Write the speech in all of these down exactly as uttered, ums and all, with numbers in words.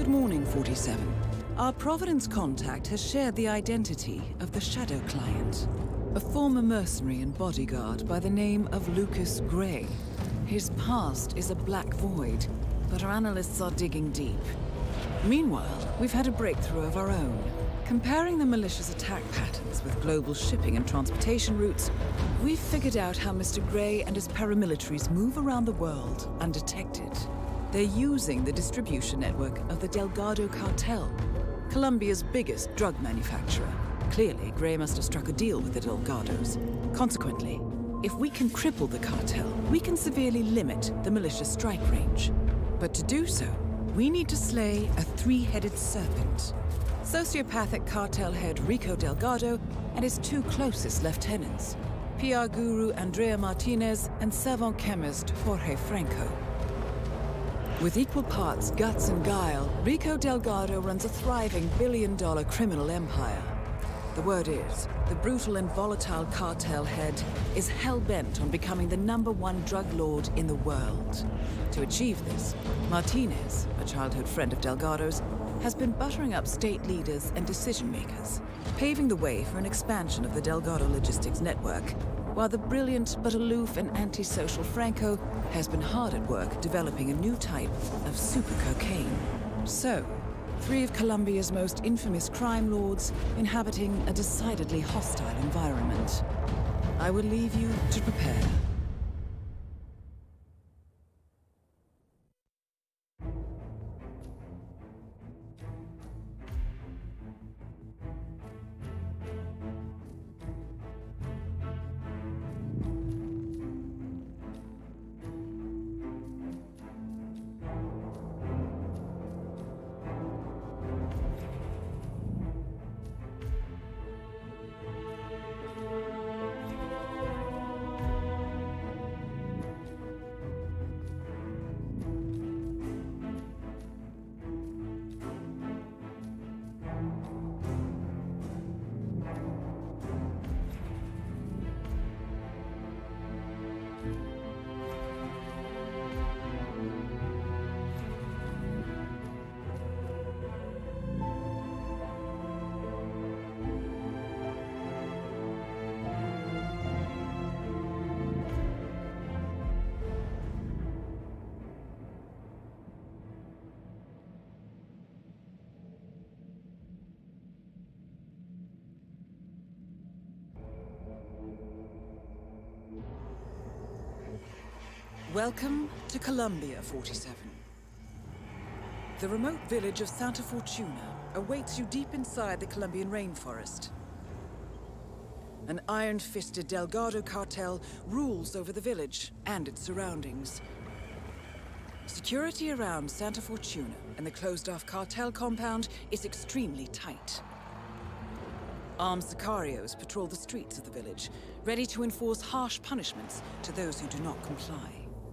Good morning, forty-seven. Our Providence contact has shared the identity of the Shadow Client, a former mercenary and bodyguard by the name of Lucas Gray. His past is a black void, but our analysts are digging deep. Meanwhile, we've had a breakthrough of our own. Comparing the malicious attack patterns with global shipping and transportation routes, we've figured out how Mister Gray and his paramilitaries move around the world undetected. They're using the distribution network of the Delgado Cartel, Colombia's biggest drug manufacturer. Clearly, Gray must have struck a deal with the Delgados. Consequently, if we can cripple the cartel, we can severely limit the malicious strike range. But to do so, we need to slay a three-headed serpent. Sociopathic cartel head Rico Delgado and his two closest lieutenants, P R guru Andrea Martinez and savant chemist Jorge Franco. With equal parts guts and guile, Rico Delgado runs a thriving billion-dollar criminal empire. The word is, the brutal and volatile cartel head is hell-bent on becoming the number one drug lord in the world. To achieve this, Martinez, a childhood friend of Delgado's, has been buttering up state leaders and decision-makers, paving the way for an expansion of the Delgado logistics network, while the brilliant but aloof and antisocial Franco has been hard at work developing a new type of super cocaine. So, three of Colombia's most infamous crime lords inhabiting a decidedly hostile environment. I will leave you to prepare. Welcome to Colombia, forty-seven. The remote village of Santa Fortuna awaits you deep inside the Colombian rainforest. An iron-fisted Delgado cartel rules over the village and its surroundings. Security around Santa Fortuna and the closed-off cartel compound is extremely tight. Armed sicarios patrol the streets of the village, ready to enforce harsh punishments to those who do not comply.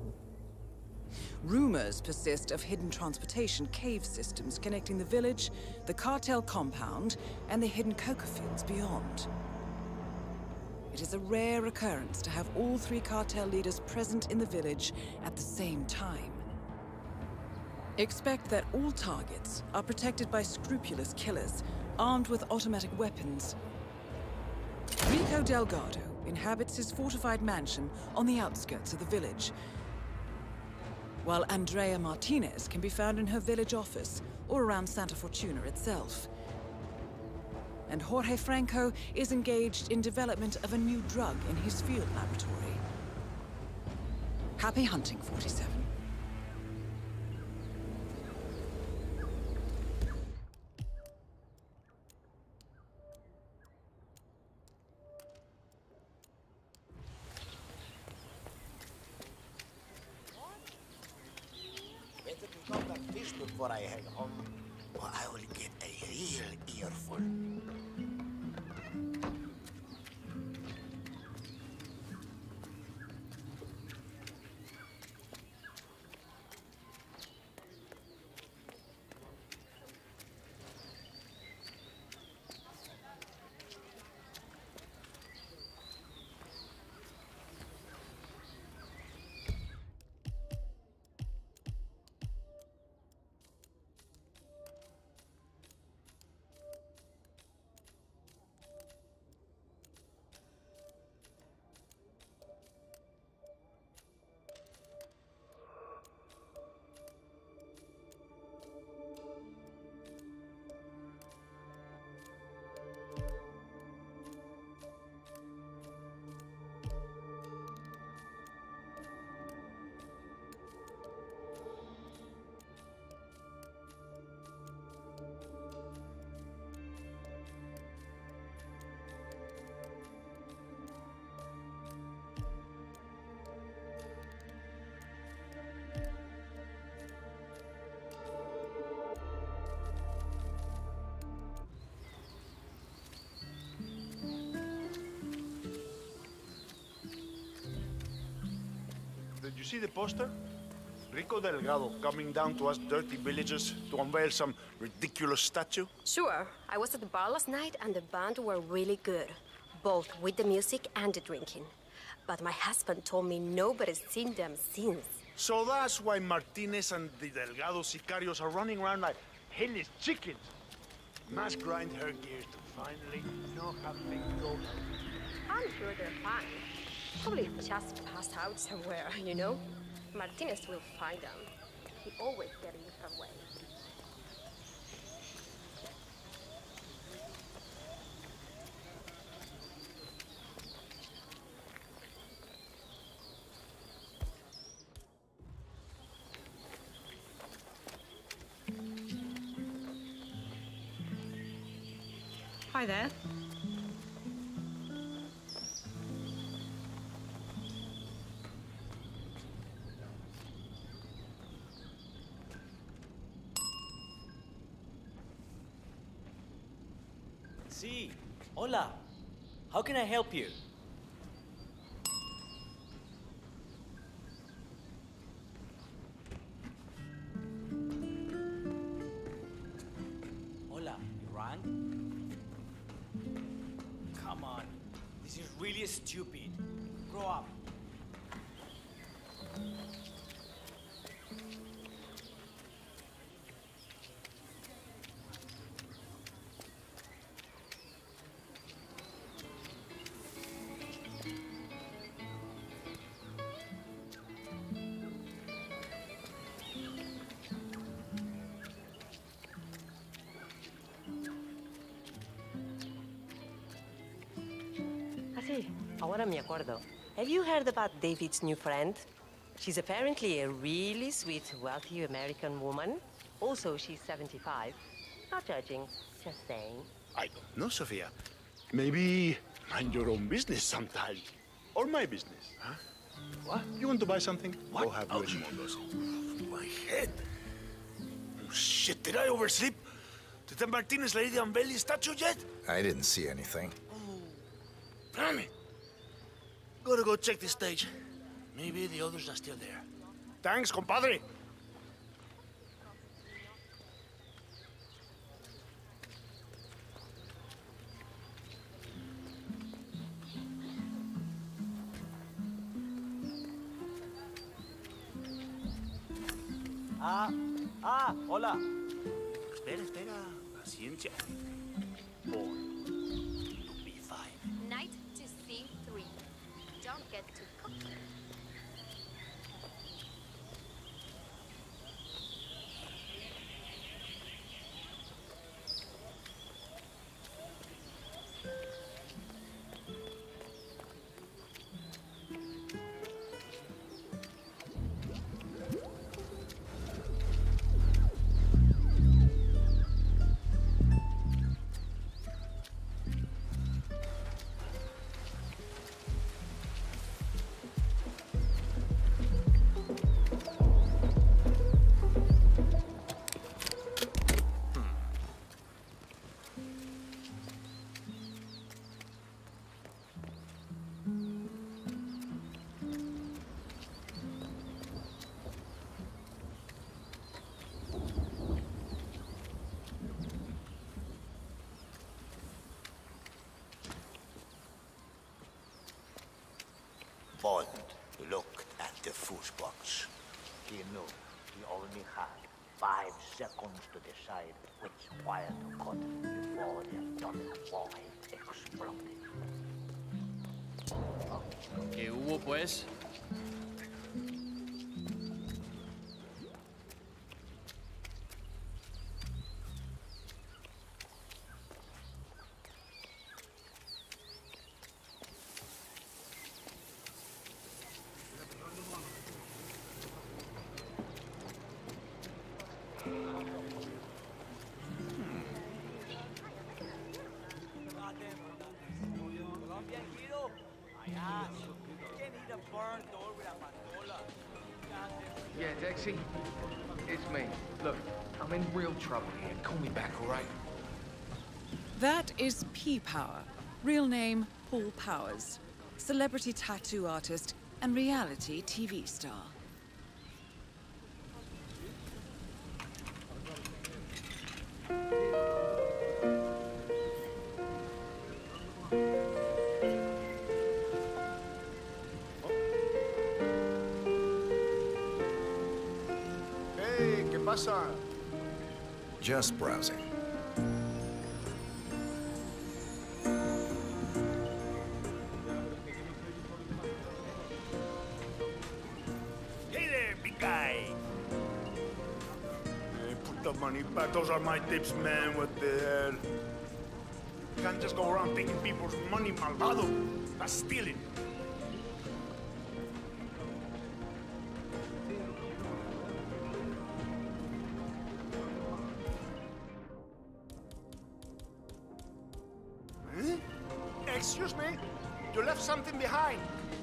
Rumors persist of hidden transportation cave systems connecting the village, the cartel compound, and the hidden coca fields beyond. It is a rare occurrence to have all three cartel leaders present in the village at the same time. Expect that all targets are protected by scrupulous killers, armed with automatic weapons. Rico Delgado inhabits his fortified mansion on the outskirts of the village, while Andrea Martinez can be found in her village office or around Santa Fortuna itself. And Jorge Franco is engaged in development of a new drug in his field laboratory. Happy hunting, forty-seven. Before I head home, or I will get a real earful. did you see the poster? Rico Delgado coming down to us dirty villagers to unveil some ridiculous statue? Sure. I was at the bar last night and the band were really good. Both with the music and the drinking. But my husband told me nobody's seen them since. So that's why Martinez and the Delgado sicarios are running around like headless chickens. Must grind her gears to finally know how things go. I'm sure they're fine. Probably just passed out somewhere, you know? Martinez will find them. He always gets in her way. Hi there. Sí. Hola. How can I help you? Hola. You rang? Come on. This is really stupid. Grow up. Ahora me acuerdo. Have you heard about David's new friend? She's apparently a really sweet, wealthy American woman. Also, she's seventy-five. Not judging, just saying. I don't know, Sophia. Maybe mind your own business sometime. Or my business, huh? What? You want to buy something? What? Go have Oh, you any more those. My head. Oh, shit, did I oversleep? Did the Martinez lady unveil the statue yet? I didn't see anything. Damn it. Gotta go check the stage. Maybe the others are still there. Thanks, compadre. Ah, ah, hola. Espera, espera. Paciencia. Four. To be five. Knight to C three. Don't get too cocky. Bond looked at the fuse box. He knew he only had five seconds to decide which wire to cut before the atomic bomb exploded. ¿Qué hubo, pues? Yeah, Dexy? It's me. Look, I'm in real trouble here. Call me back, all right? That is P-Power. Real name, Paul Powers. Celebrity tattoo artist, and reality T V star. Hey, ¿qué pasa? Just browsing. Hey there, big guy. Hey, put the money back. Those are my tips, man. What the hell? Can't just go around taking people's money, malvado. That's stealing. Huh? Excuse me? You left something behind.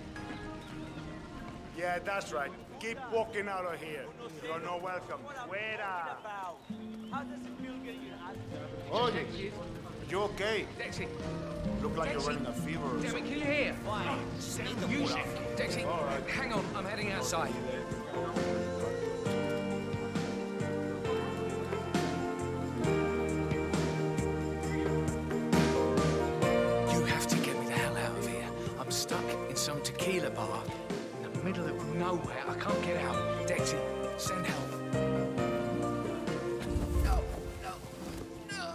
Yeah, that's right. Keep walking out of here. You're not welcome. Fuera. How does it feel getting your ass? Oh, you okay? Dexy, Look like you're running a fever or damn it, something. can you hear? Music. Dexy, All right. hang on, I'm heading outside. You have to get me the hell out of here. I'm stuck in some tequila bar in the middle of nowhere. I can't get out. Dexy, send help. No, no, no.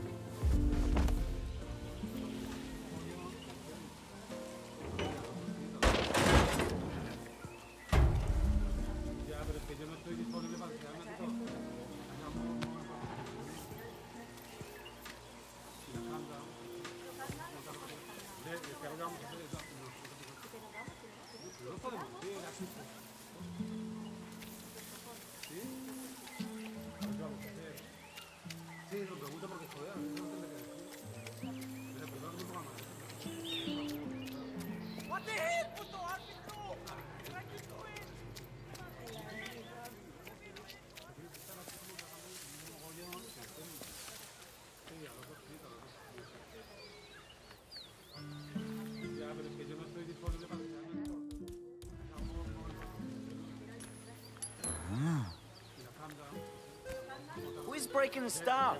What the hell, puto árbitro? Try to do it. Who is breaking stuff?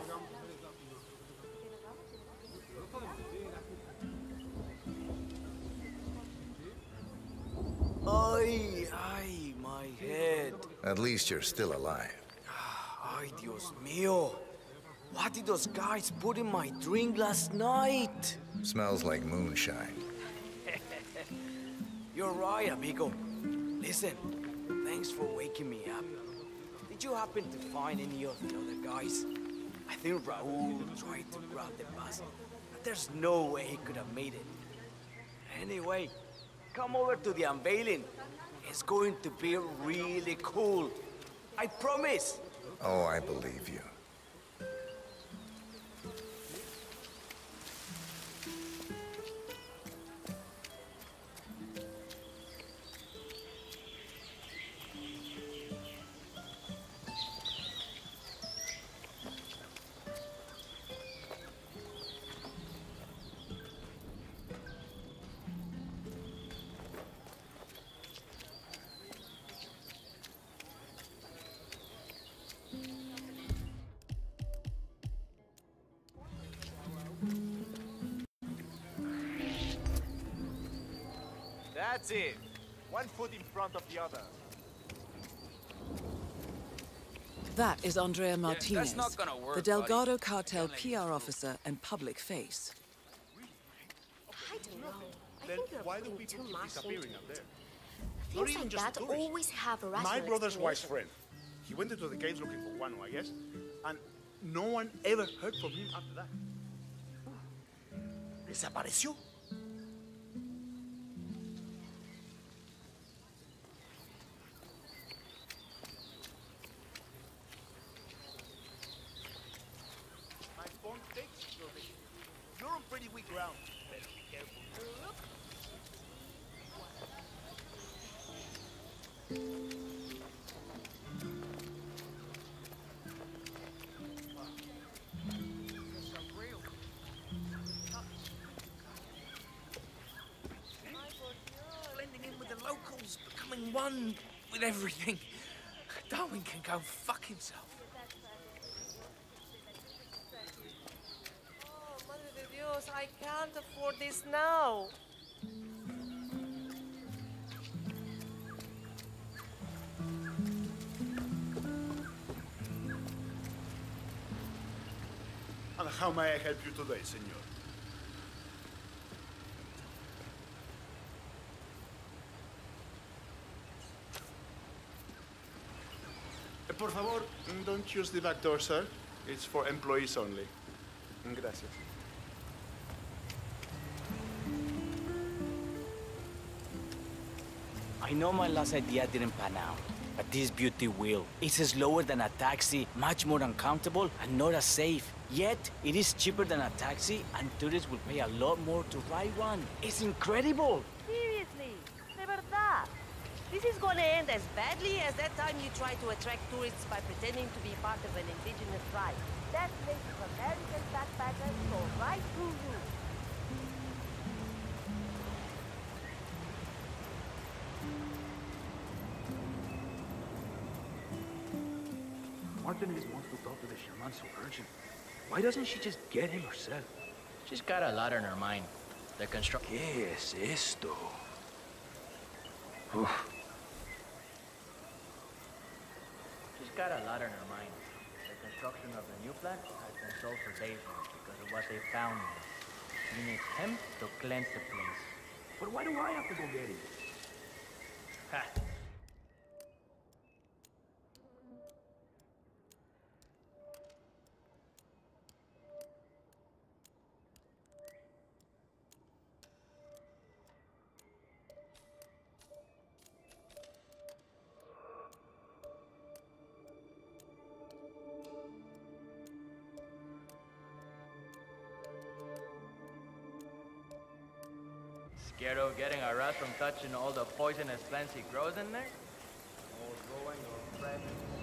Ay, ay, my head. At least you're still alive. Ay, Dios mío. What did those guys put in my drink last night? Smells like moonshine. You're right, amigo. Listen, thanks for waking me up. Did you happen to find any of the other guys? I think Raul tried to grab the bus, but there's no way he could have made it. Anyway, come over to the unveiling. It's going to be really cool. I promise. Oh, I believe you. That's it. One foot in front of the other. That is Andrea Martinez, not gonna work, the Delgado buddy. cartel P R officer and public face. I don't know. I Then think you're why do putting people too keep much disappearing into up it. there? Things even like just that tourists. always have a rational My brother's wife's explanation. friend. He went into the caves looking for one, I guess, and no one ever heard from him after that. Desapareció. My phone takes you. You're on pretty weak ground. Better be careful. locals becoming one with everything. Darwin can go fuck himself. Oh, Madre de Dios, I can't afford this now. And how may I help you today, senor? Eh, Por favor, don't use the back door, sir. It's for employees only. Gracias. I know my last idea didn't pan out, but this beauty will. It's slower than a taxi, much more uncomfortable, and not as safe. Yet, it is cheaper than a taxi, and tourists will pay a lot more to ride one. It's incredible! Seriously, de verdad. This is gonna end as badly as that time you tried to attract tourists by pretending to be part of an indigenous tribe. That place of American backpackers go right through you. Martinez wants to talk to the shaman so urgent. Why doesn't she just get him herself? She's got a lot on her mind. The construct... ¿Qué es esto? Uf. She's got a lot on her mind. The construction of the new plant has been sold for days now because of what they found in it. She needs him to cleanse the place. But why do I have to go get him? Ha! Scared of getting a rat from touching all the poisonous plants he grows in there? All growing or fresh.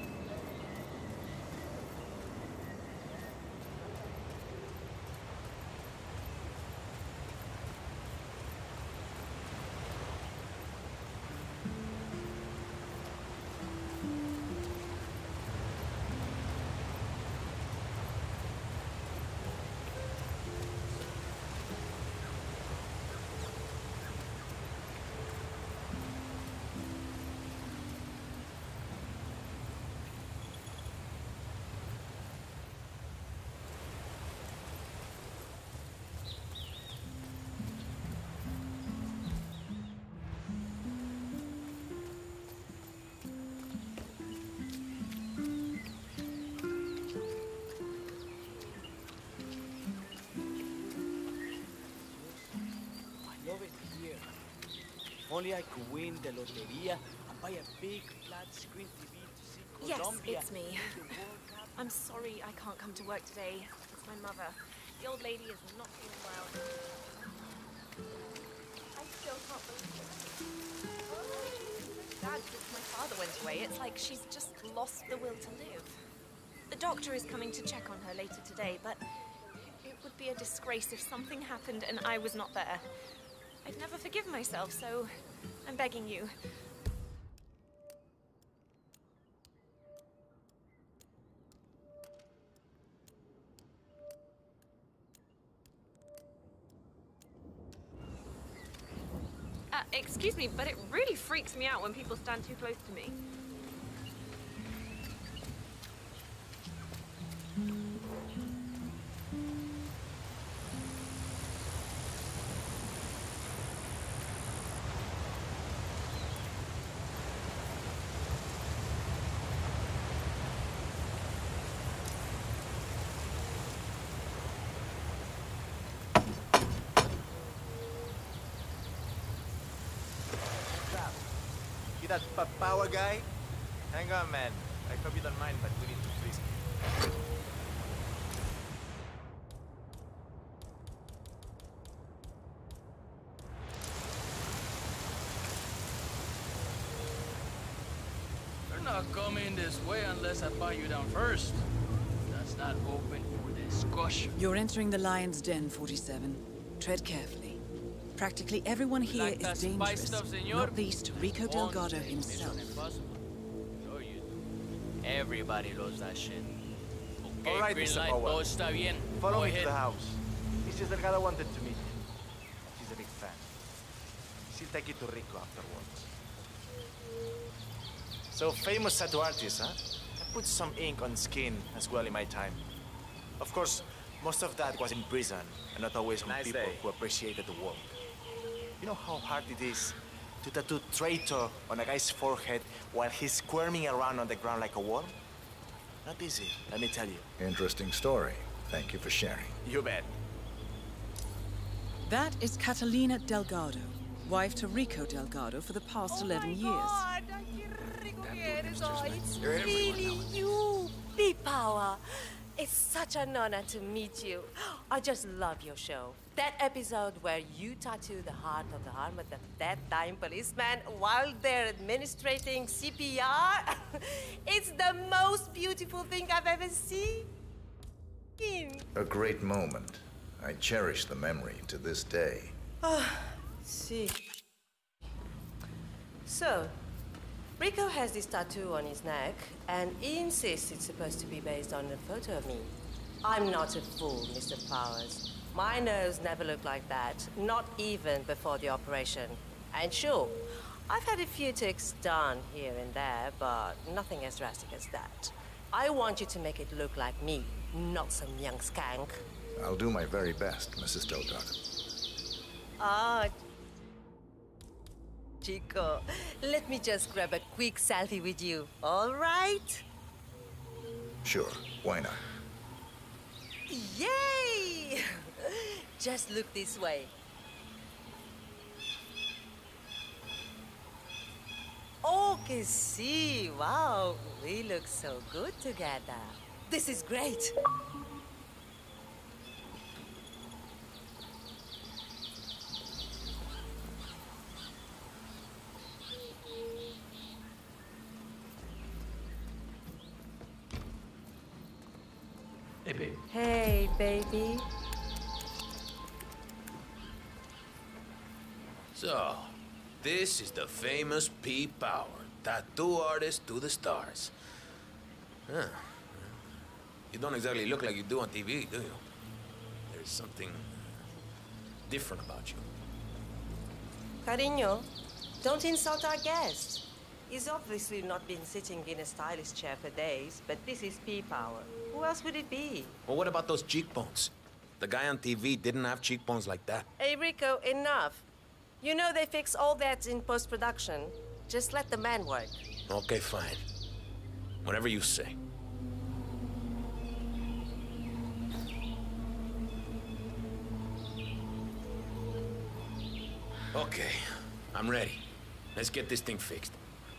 Only I could win the loteria and buy a big flat screen T V to see Yes, Colombia. it's me. I'm sorry I can't come to work today. It's my mother. The old lady is not feeling well. I still can't believe it. Dad, since my father went away, it's like she's just lost the will to live. The doctor is coming to check on her later today, but it would be a disgrace if something happened and I was not there. I'd never forgive myself, so I'm begging you. Uh, excuse me, but it really freaks me out when people stand too close to me. That Papawa guy? Hang on, man. I hope you don't mind, but we need to freeze. You're not coming this way unless I buy you down first. That's not open for discussion. You're entering the lion's den, forty-seven. Tread carefully. Practically everyone here like is that spice dangerous, stuff, senor? not least Rico Delgado himself. Sure you do. Everybody loves that shit. Okay, All right, green Mister light, Powell. todo está bien. Follow Go me ahead. to the house. Missus Delgado wanted to meet you. She's a big fan. She'll take you to Rico afterwards. So, famous tattoo artist, huh? I put some ink on skin as well in my time. Of course, most of that was in prison, and not always on Nice people day. who appreciated the work. You know how hard it is to tattoo traitor on a guy's forehead while he's squirming around on the ground like a worm? Not easy, let me tell you. Interesting story. Thank you for sharing. You bet. That is Catalina Delgado, wife to Rico Delgado for the past eleven years. God, oh, it's really you, P-Power. It's such an honor to meet you. I just love your show. That episode where you tattoo the heart of the arm of the dead-dying policeman while they're administrating C P R. It's the most beautiful thing I've ever seen. A great moment. I cherish the memory to this day. Ah, see. So, Rico has this tattoo on his neck, and he insists it's supposed to be based on a photo of me. I'm not a fool, Mister Powers. My nose never looked like that, not even before the operation. And sure, I've had a few ticks done here and there, but nothing as drastic as that. I want you to make it look like me, not some young skank. I'll do my very best, Missus Delgado. Ah, Chico, let me just grab a quick selfie with you, all right? Sure, why not? Yay! Just look this way. Oh, que sí, wow, we look so good together. This is great. Hey, babe. Hey, baby. So, this is the famous P. Power, tattoo artist to the stars. Huh. You don't exactly look like you do on T V, do you? There's something different about you. Cariño, don't insult our guest. He's obviously not been sitting in a stylish chair for days, but this is P-Power. Who else would it be? Well, what about those cheekbones? The guy on T V didn't have cheekbones like that. Hey, Rico, enough. You know they fix all that in post-production. Just let the man work. Okay, fine. Whatever you say. Okay, I'm ready. Let's get this thing fixed.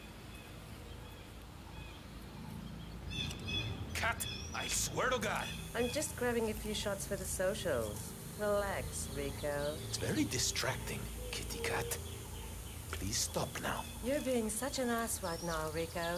Cat, I swear to God. I'm just grabbing a few shots for the socials. Relax, Rico. It's very distracting, kitty cat. Please stop now. You're being such an ass right now, Rico.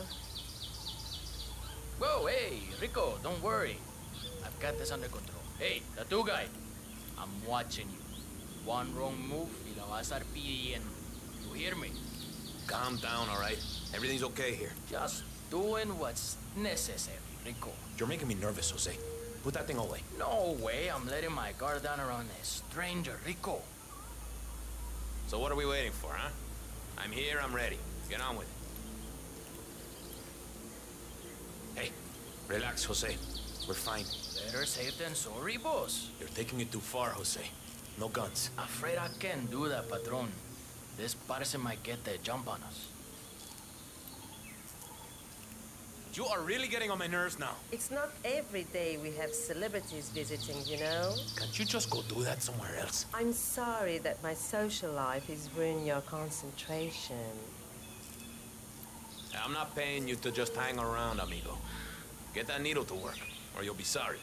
Whoa, hey, Rico, don't worry. I've got this under control. Hey, tattoo guy, I'm watching you. One wrong move, y la vas a estar pidiendo. You hear me? Calm down, all right? Everything's okay here. Just doing what's necessary, Rico. You're making me nervous, Jose. Put that thing away. No way, I'm letting my guard down around a stranger, Rico. So what are we waiting for, huh? I'm here, I'm ready. Get on with it. Hey, relax, Jose. We're fine. Better safe than sorry, boss. You're taking it too far, Jose. No guns. Afraid I can't do that, Patron. This person might get the jump on us. You are really getting on my nerves now. It's not every day we have celebrities visiting, you know? Can't you just go do that somewhere else? I'm sorry that my social life is ruining your concentration. I'm not paying you to just hang around, amigo. Get that needle to work, or you'll be sorry.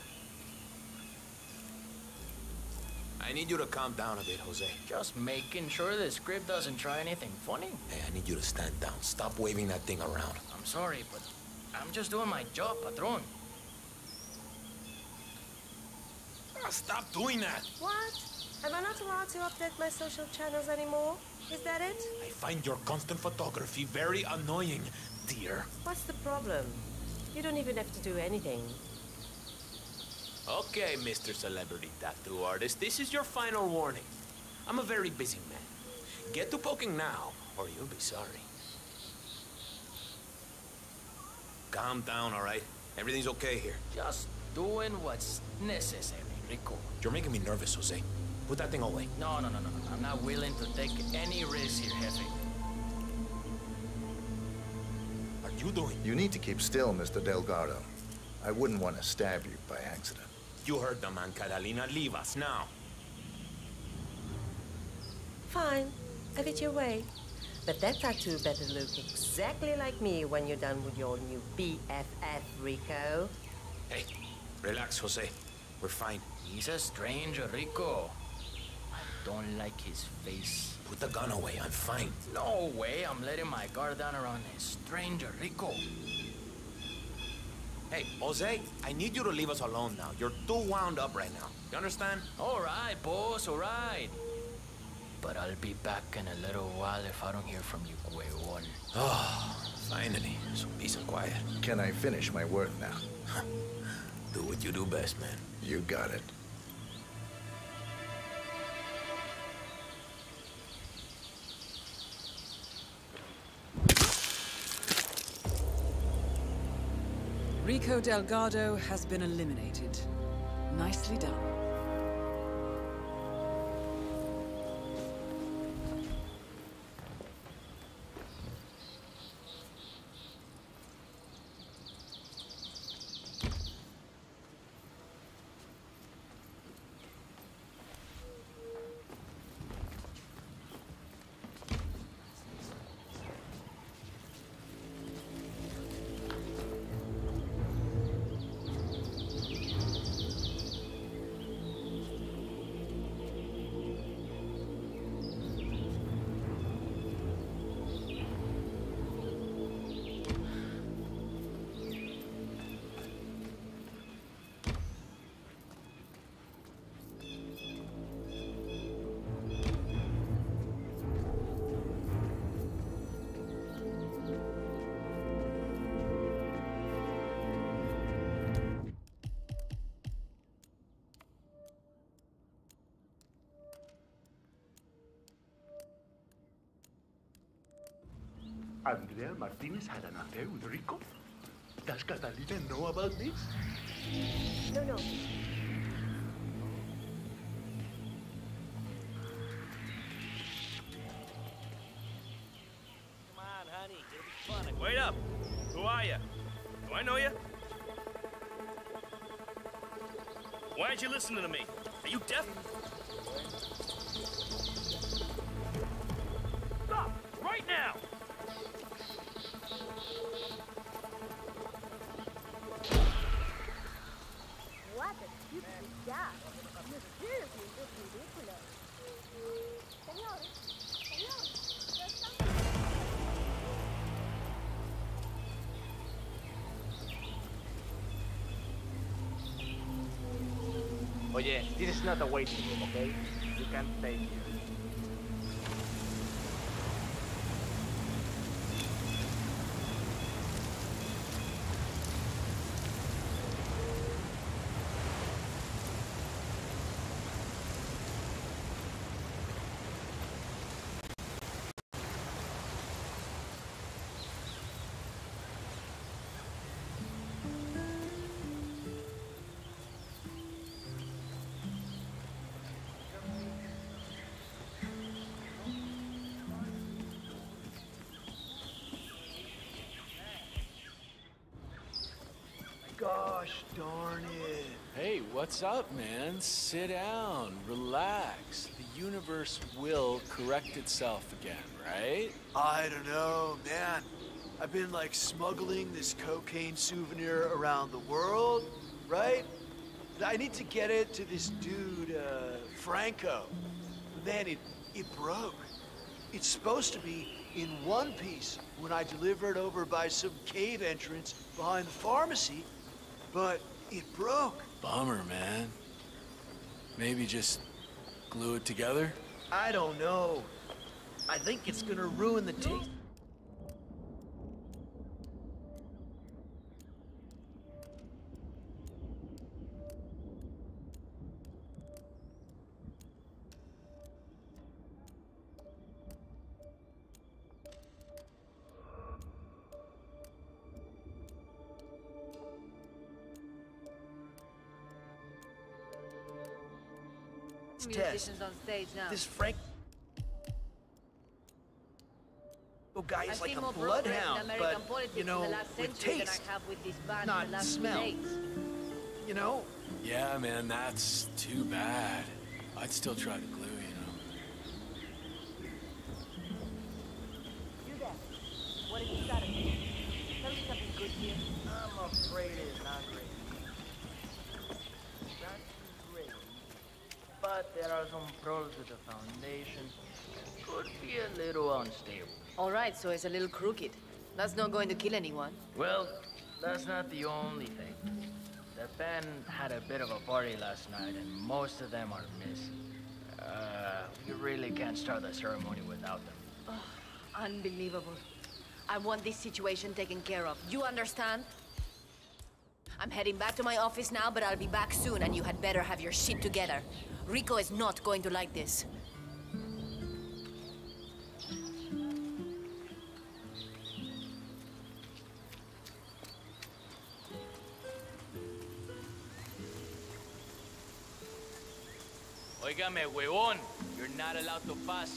I need you to calm down a bit, Jose. Just making sure the script doesn't try anything funny. Hey, I need you to stand down. Stop waving that thing around. I'm sorry, but I'm just doing my job, Patron. Oh, stop doing that. What? Am I not allowed to update my social channels anymore? Is that it? I find your constant photography very annoying, dear. What's the problem? You don't even have to do anything. Okay, Mister Celebrity Tattoo Artist, this is your final warning. I'm a very busy man. Get to poking now, or you'll be sorry. Calm down, all right? Everything's okay here. Just doing what's necessary, Rico. You're making me nervous, Jose. Put that thing away. No, no, no, no, no. I'm not willing to take any risks here, Jefe. What are you doing? You need to keep still, Mister Delgado. I wouldn't want to stab you by accident. You heard the man, Catalina. Leave us now. Fine. Have it your way. But that tattoo better look exactly like me when you're done with your new B F F, Rico. Hey, relax, Jose. We're fine. He's a stranger, Rico. I don't like his face. Put the gun away. I'm fine. No way. I'm letting my guard down around a stranger, Rico. Hey, Jose, I need you to leave us alone now. You're too wound up right now. You understand? All right, boss, all right. But I'll be back in a little while if I don't hear from you, Guillaume. Oh, finally. Some peace and quiet. Can I finish my work now? Do what you do best, man. You got it. Rico Delgado has been eliminated. Nicely done. Andrea Martinez had an affair with Rico? Does Catalina know about this? No, no. Come on, honey. It'll be fun. Wait up. Who are you? Do I know you? Why aren't you listening to me? Are you deaf? Stop! Right now! What a stupid job. You're seriously look ridiculous. Señor, señor, there's something. Oye, this is not a waiting room, okay? You can't stay here. Gosh darn it. Hey, what's up, man? Sit down, relax. The universe will correct itself again, right? I don't know, man. I've been like smuggling this cocaine souvenir around the world, right? I need to get it to this dude, uh, Franco. Man, it, it broke. It's supposed to be in one piece when I deliver it over by some cave entrance behind the pharmacy, but it broke. Bummer, man. Maybe just Glue it together? I don't know. I think it's gonna ruin the taste. Musicians on stage now. This Frank guy is I've like seen a more progress in bloodhound, American but, politics you know, in the last with century than taste, I have with this band not in the last smell. few days. You know? Yeah, man, that's too bad. I'd still try to glue, you know. You there? What have you got? Tell me something good here. I'm afraid it's not great. Not too great. But there are some problems with the foundation. Could be a little unstable. All right, so it's a little crooked. That's not going to kill anyone. Well, that's not the only thing. The band had a bit of a party last night, and most of them are missing. Uh, you really can't start the ceremony without them. Oh, unbelievable. I want this situation taken care of. You understand? I'm heading back to my office now, but I'll be back soon, and you had better have your shit together. Rico is not going to like this. Óigame, huevón. You're not allowed to pass.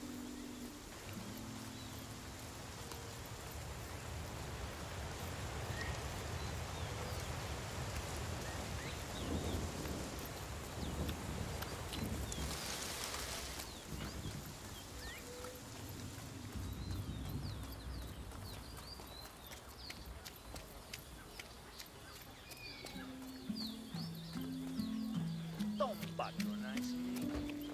Don't patronize me.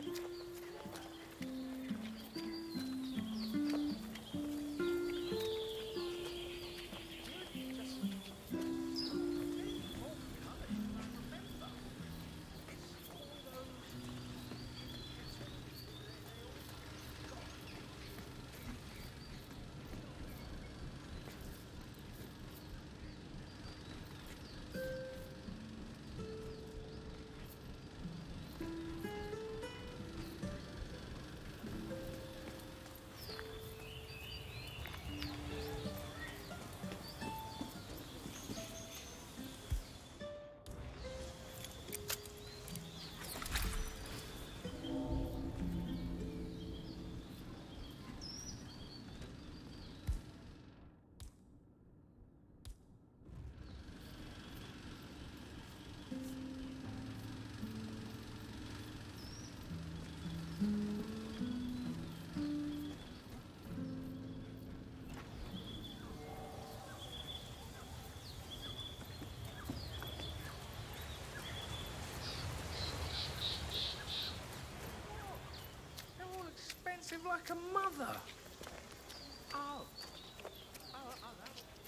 They're all expensive like a mother. Oh. Oh, oh, that.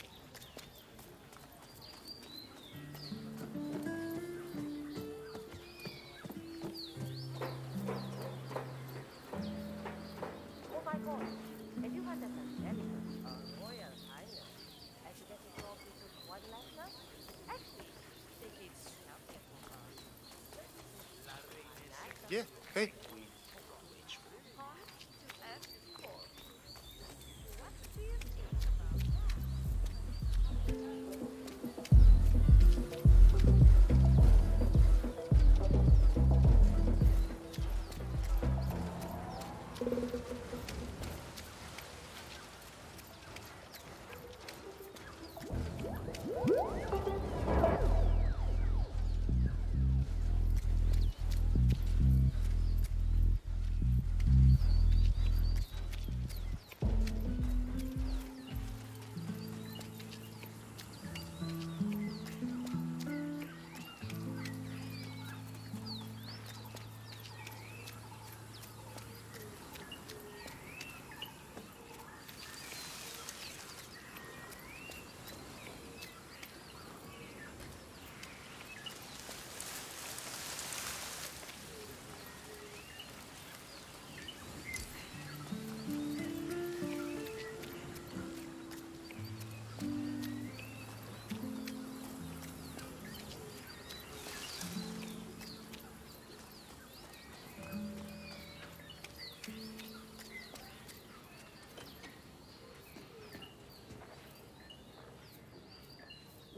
Oh my god, have you had that angelic, uh, royal highness? I should get it all into one letter? Actually, I think it's Yeah, hey.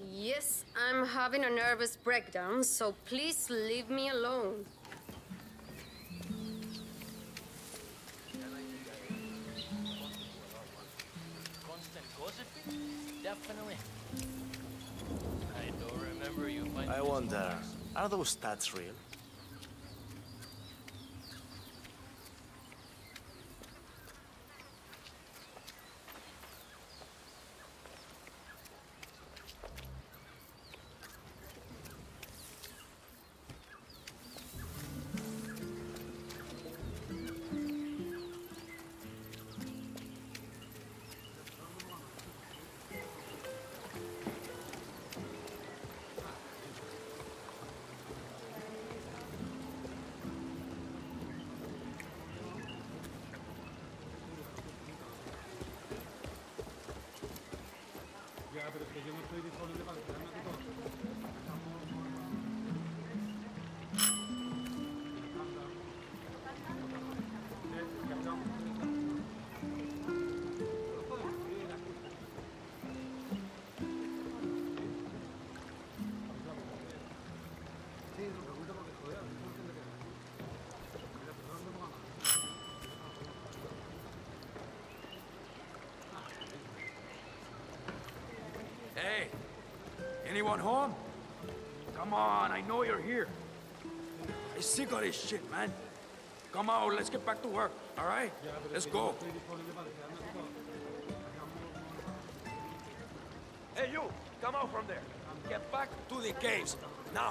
Yes, I'm having a nervous breakdown, so please leave me alone. Constant gossiping? Definitely. I don't remember you finding I wonder, are those stats real? Hey, anyone home? Come on, I know you're here. I'm sick of this shit, man. Come on, let's get back to work, all right? Let's go. Hey, you, come out from there. Get back to the caves, now.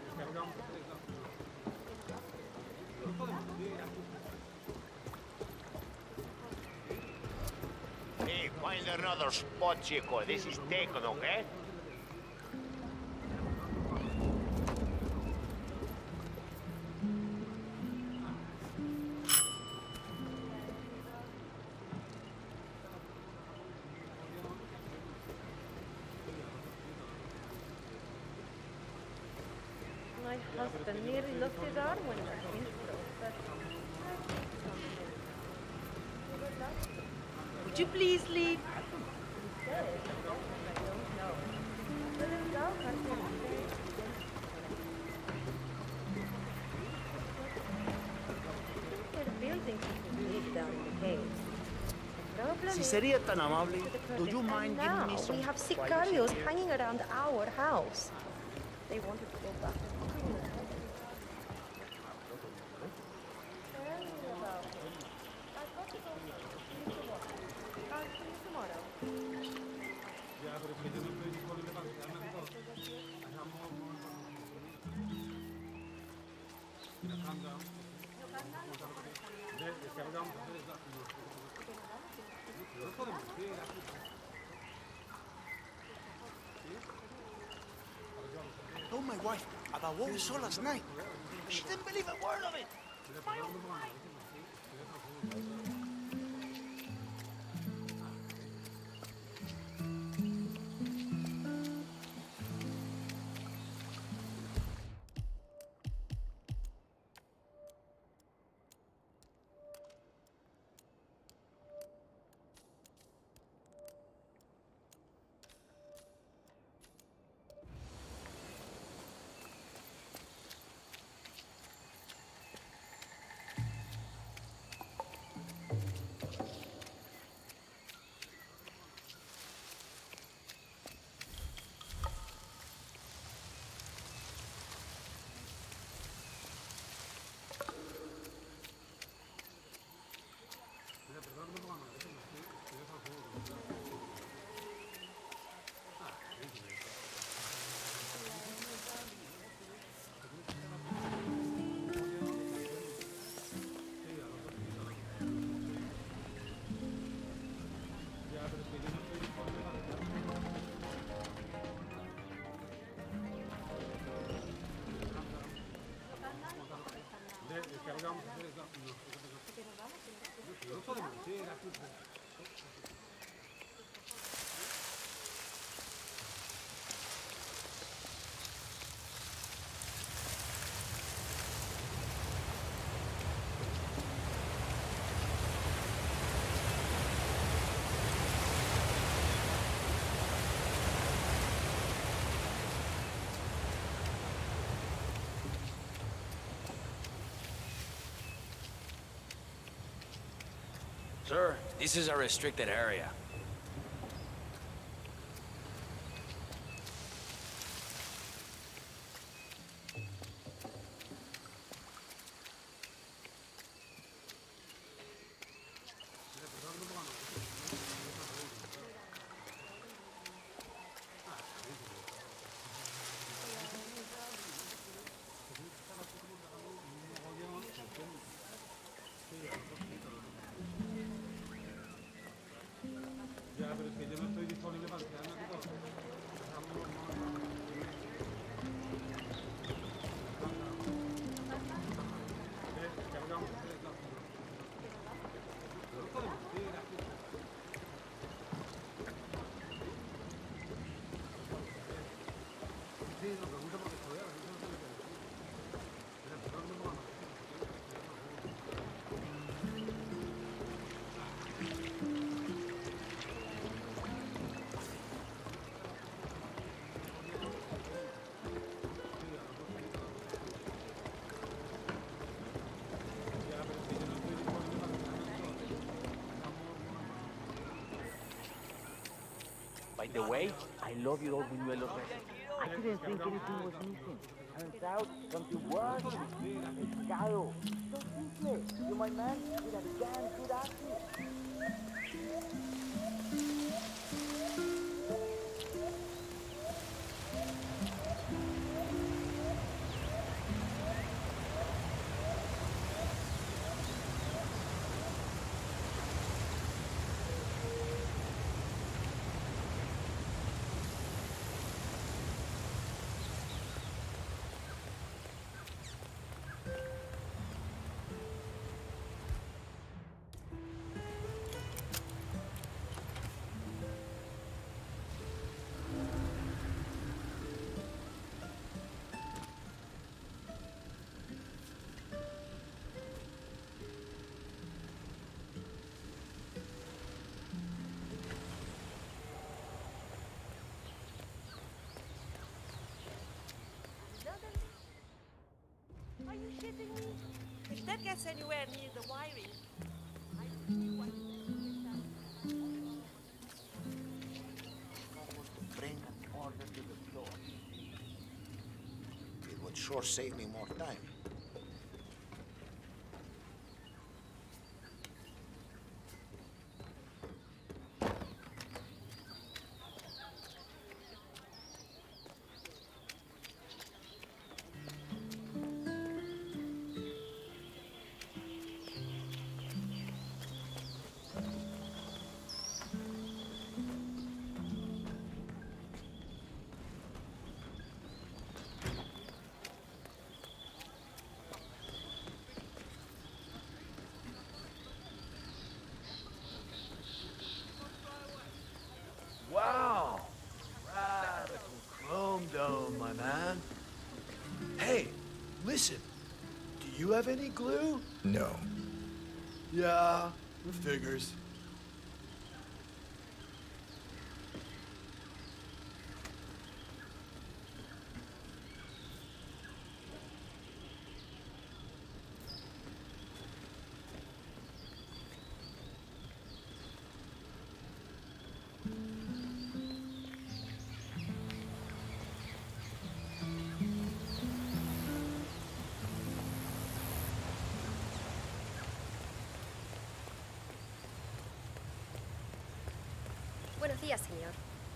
Hey, find another spot, Chico. This is taken, okay? My husband nearly lost his arm when he was in stroke, but... Would you please leave? He said, I don't know. Well, let's go, Carter. There are buildings you can live down in the caves. The problem Si is- sería tan amable, do you mind giving me Now, some we have privacy? sicarios hanging around our house. They wanted to go back. Told my wife about what we saw last night. She didn't believe a word of it. My own wife. Sir, this is a restricted area. By the way, I love your old buñuelos recipe. I didn't think anything was missing. Turns out something was. Pescado. So simple. You my man with a damn good accent. Are you shitting me? If that gets anywhere near the wiring, I will see what Bring an order to the floor. It would sure save me more time. Wow! Radical chrome dome, my man. Hey, listen. Do you have any glue? No. Yeah, figures. Buenos días, señor.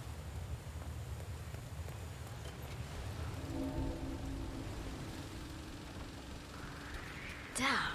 Damn.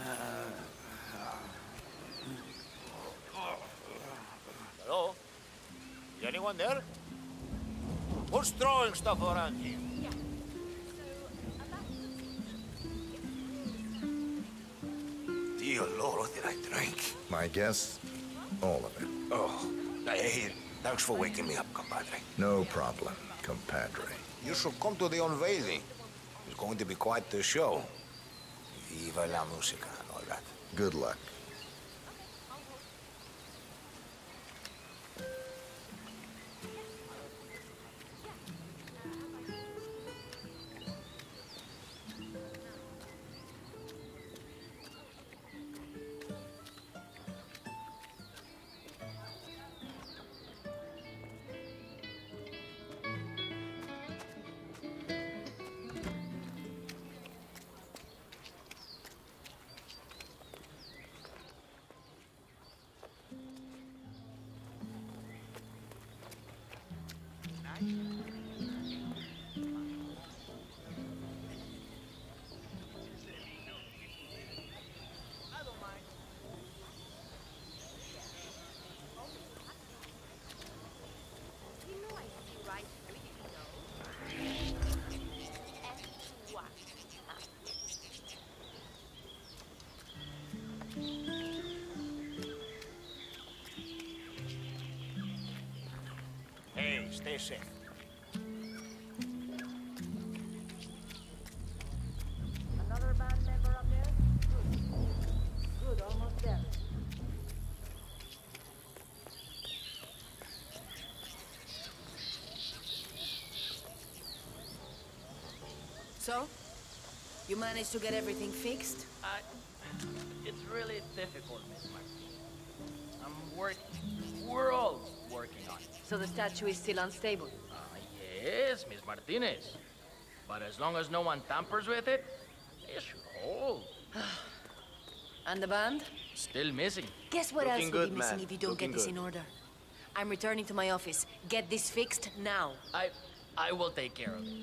Hello? Is anyone there? Who's throwing stuff around here? Dear Lord, what did I drink? My guess, all of it. Oh, hey, thanks for waking me up, compadre. No problem, compadre. You should come to the unveiling. It's going to be quite the show. Viva la música and all that. Good luck. Hey, stay safe. Another band member up there? Good. Good, almost there. So? You managed to get everything fixed? I... It's really difficult, Miss Martinez. I'm working. We're all working on it. So the statue is still unstable? Uh, yes, Miss Martinez. But as long as no one tampers with it, it should hold. And the band? Still missing. Guess what Looking else will good, be missing man. if you don't Looking get this good. in order? I'm returning to my office. Get this fixed now. I... I will take care of it.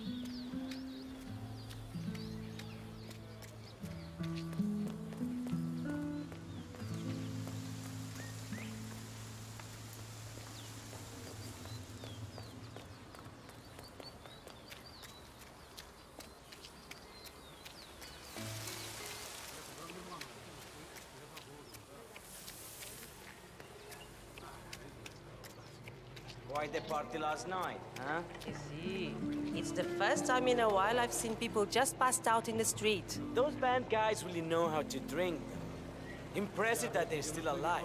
Quite the party last night, huh? You see, it's the first time in a while I've seen people just passed out in the street. Those band guys really know how to drink. Impressive that they're still alive.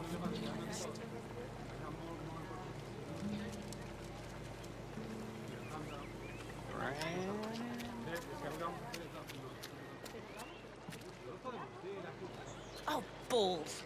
Oh, balls.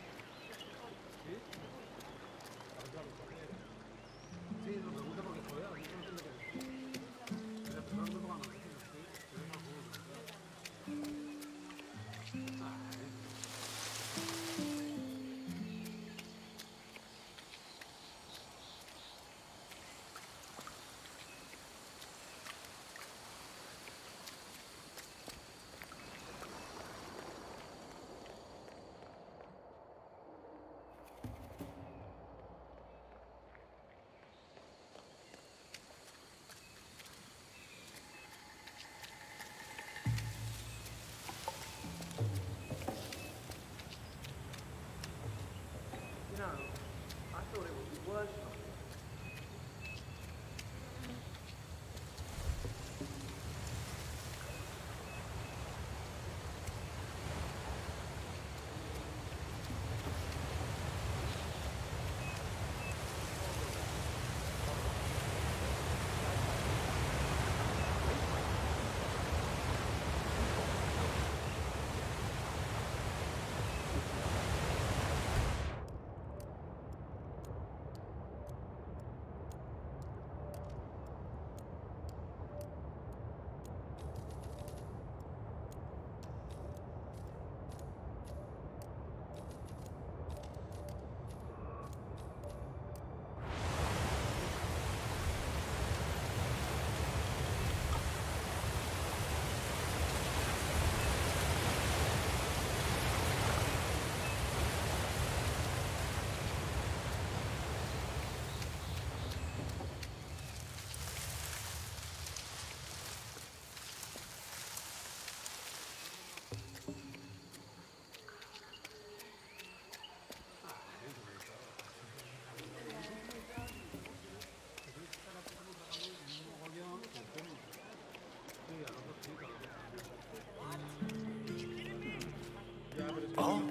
Oh?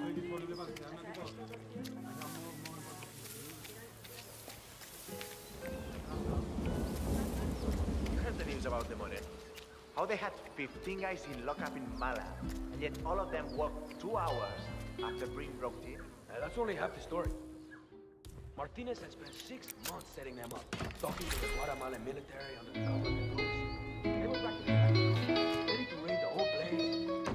You heard the news about the Moret? How they had fifteen guys in lockup in Mala, and yet all of them walked two hours after Brien broke in? Uh, that's only half the story. Martinez had spent six months setting them up, talking to the Guatemalan military under the cover of the police. They were practically ready to raid the whole place.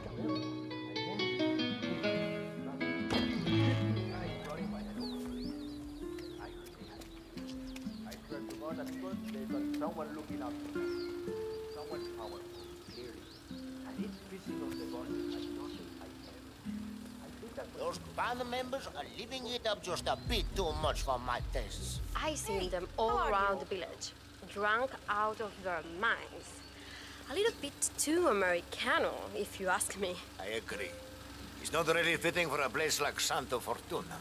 They've got someone looking out for them. Someone powerful, clearly. And it's pissing off the bosses like nothing I ever. I think that Those band members are living it up just a bit too much for my tastes. I seen them all around the village, drunk out of their minds. A little bit too Americano, if you ask me. I agree. It's not really fitting for a place like Santo Fortuna.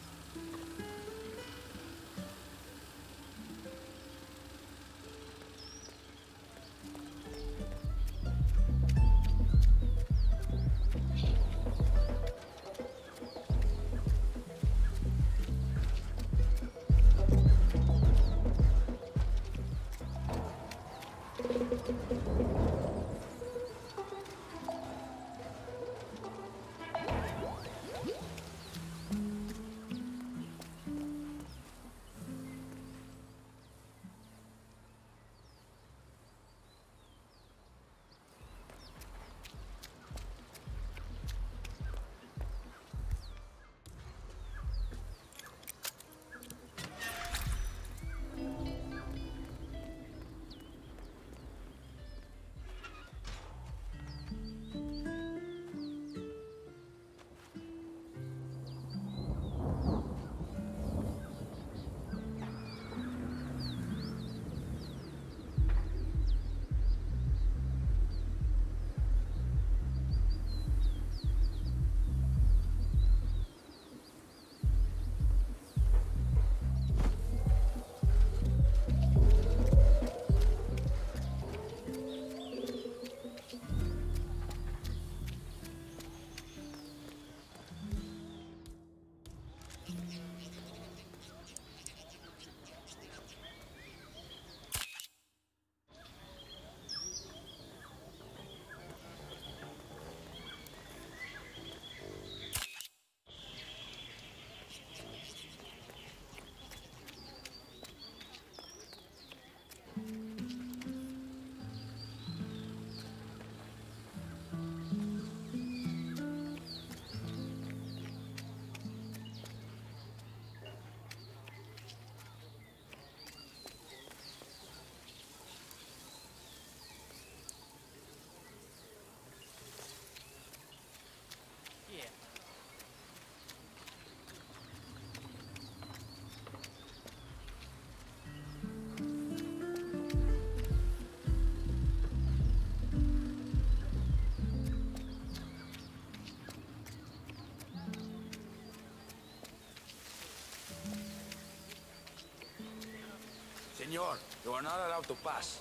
Senor, you are not allowed to pass.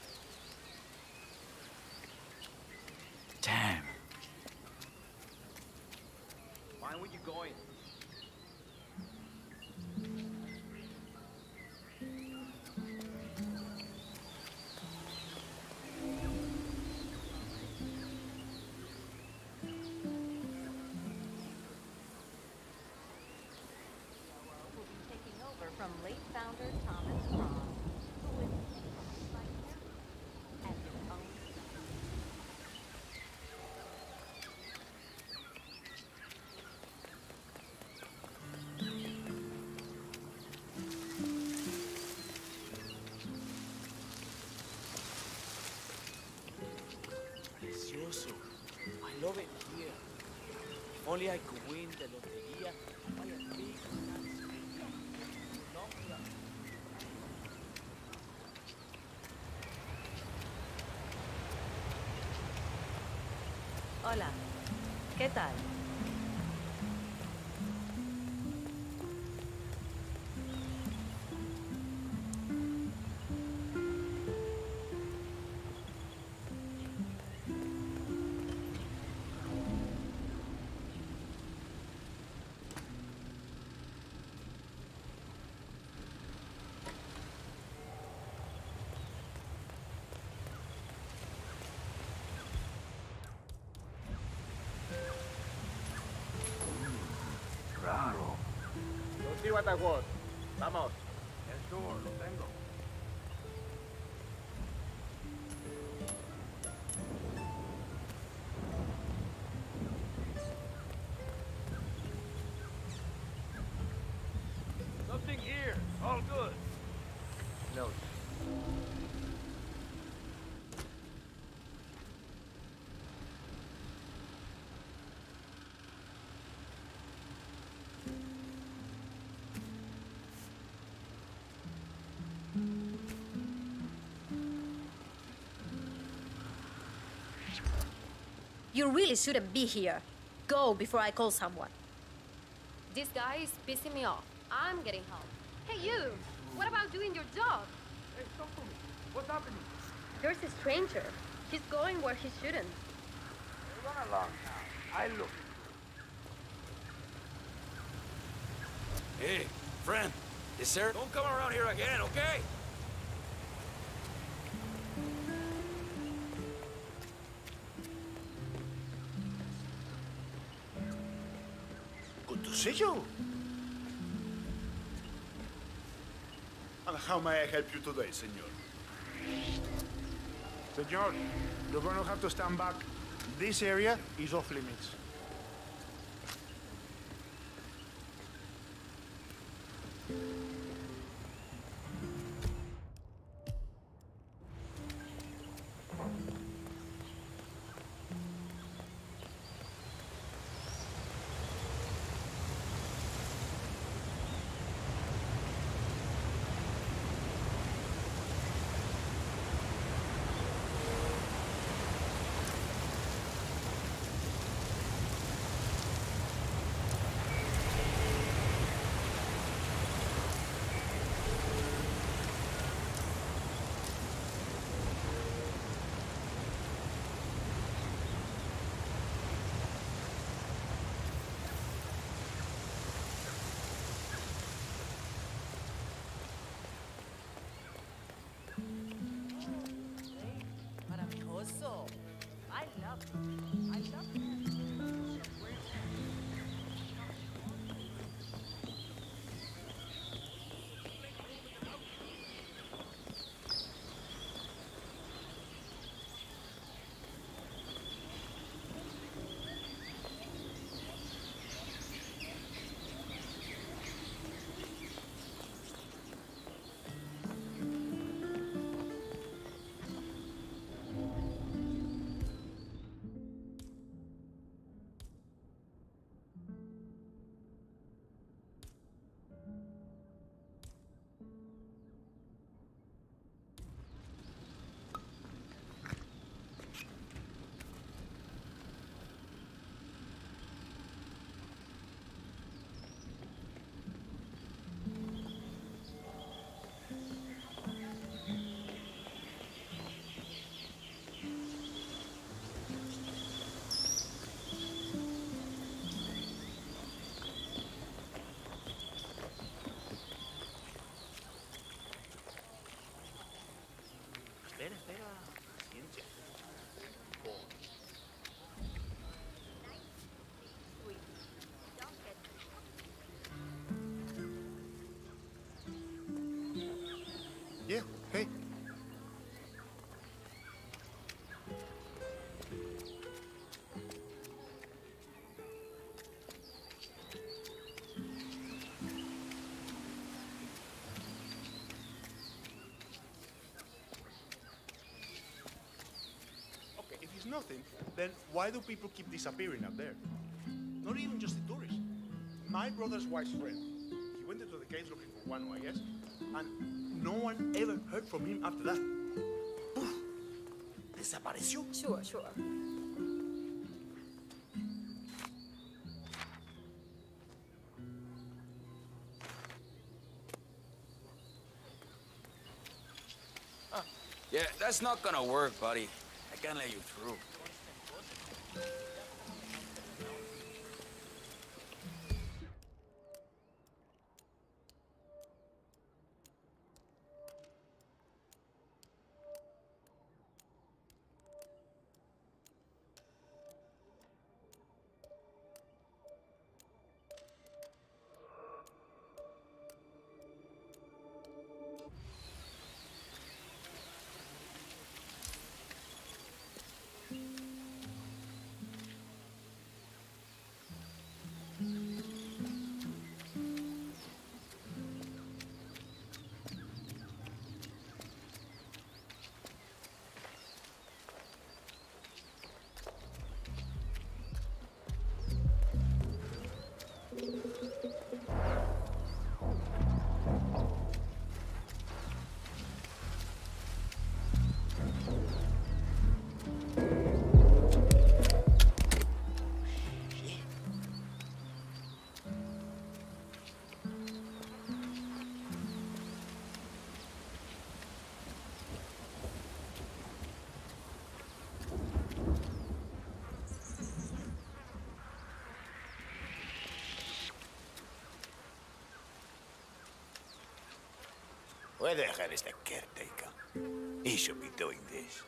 Damn. Mind where you're going. From late founder Thomas Braun, who is like him and his own Precioso. I love it here. If only I could win the loteria and buy a big Hola, ¿qué tal? see what that was. Vamos. Yes, sure, lo tengo. Nothing here. All good. No. You really shouldn't be here. Go before I call someone. This guy is pissing me off. I'm getting home. Hey, you! What about doing your job? Hey, talk to me. What's happening? There's a stranger. He's going where he shouldn't. Hey, run along now. I look. Hey, friend. Is there... Don't come around here again, okay? Good to see you. And how may I help you today, senor? Senor, you're going to have to stand back. This area is off limits. Maravilloso. I love it. I love it. Espera, espera. Paciencia. Yeah, hey. Okay, if it's nothing, then why do people keep disappearing up there? Not even just the tourists. My brother's wife's friend. He went into the caves looking for one, I guess, and no one ever heard from him after that. Poof. Desapareció. Sure, sure. Yeah, that's not gonna work, buddy. I can't let you through. Where the hell is the caretaker? He should be doing this.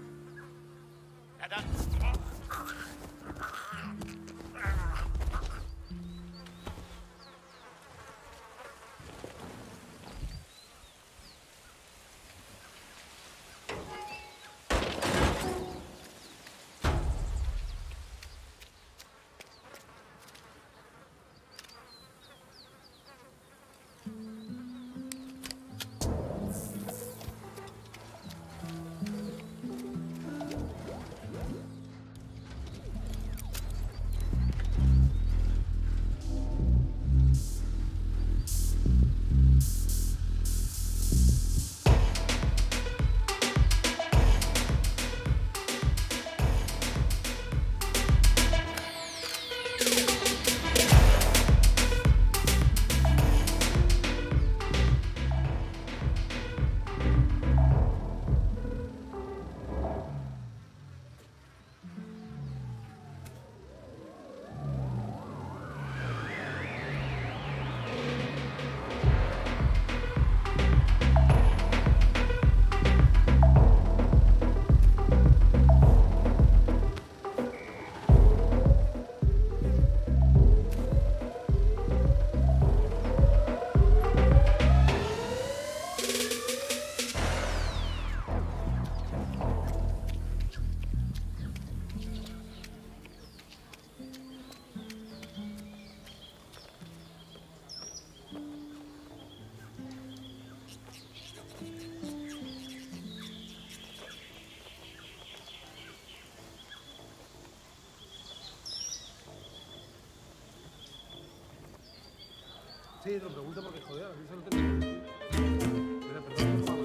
Sí, te lo pregunto porque, joder, a mí se lo tengo que decir. Mira, perdón, por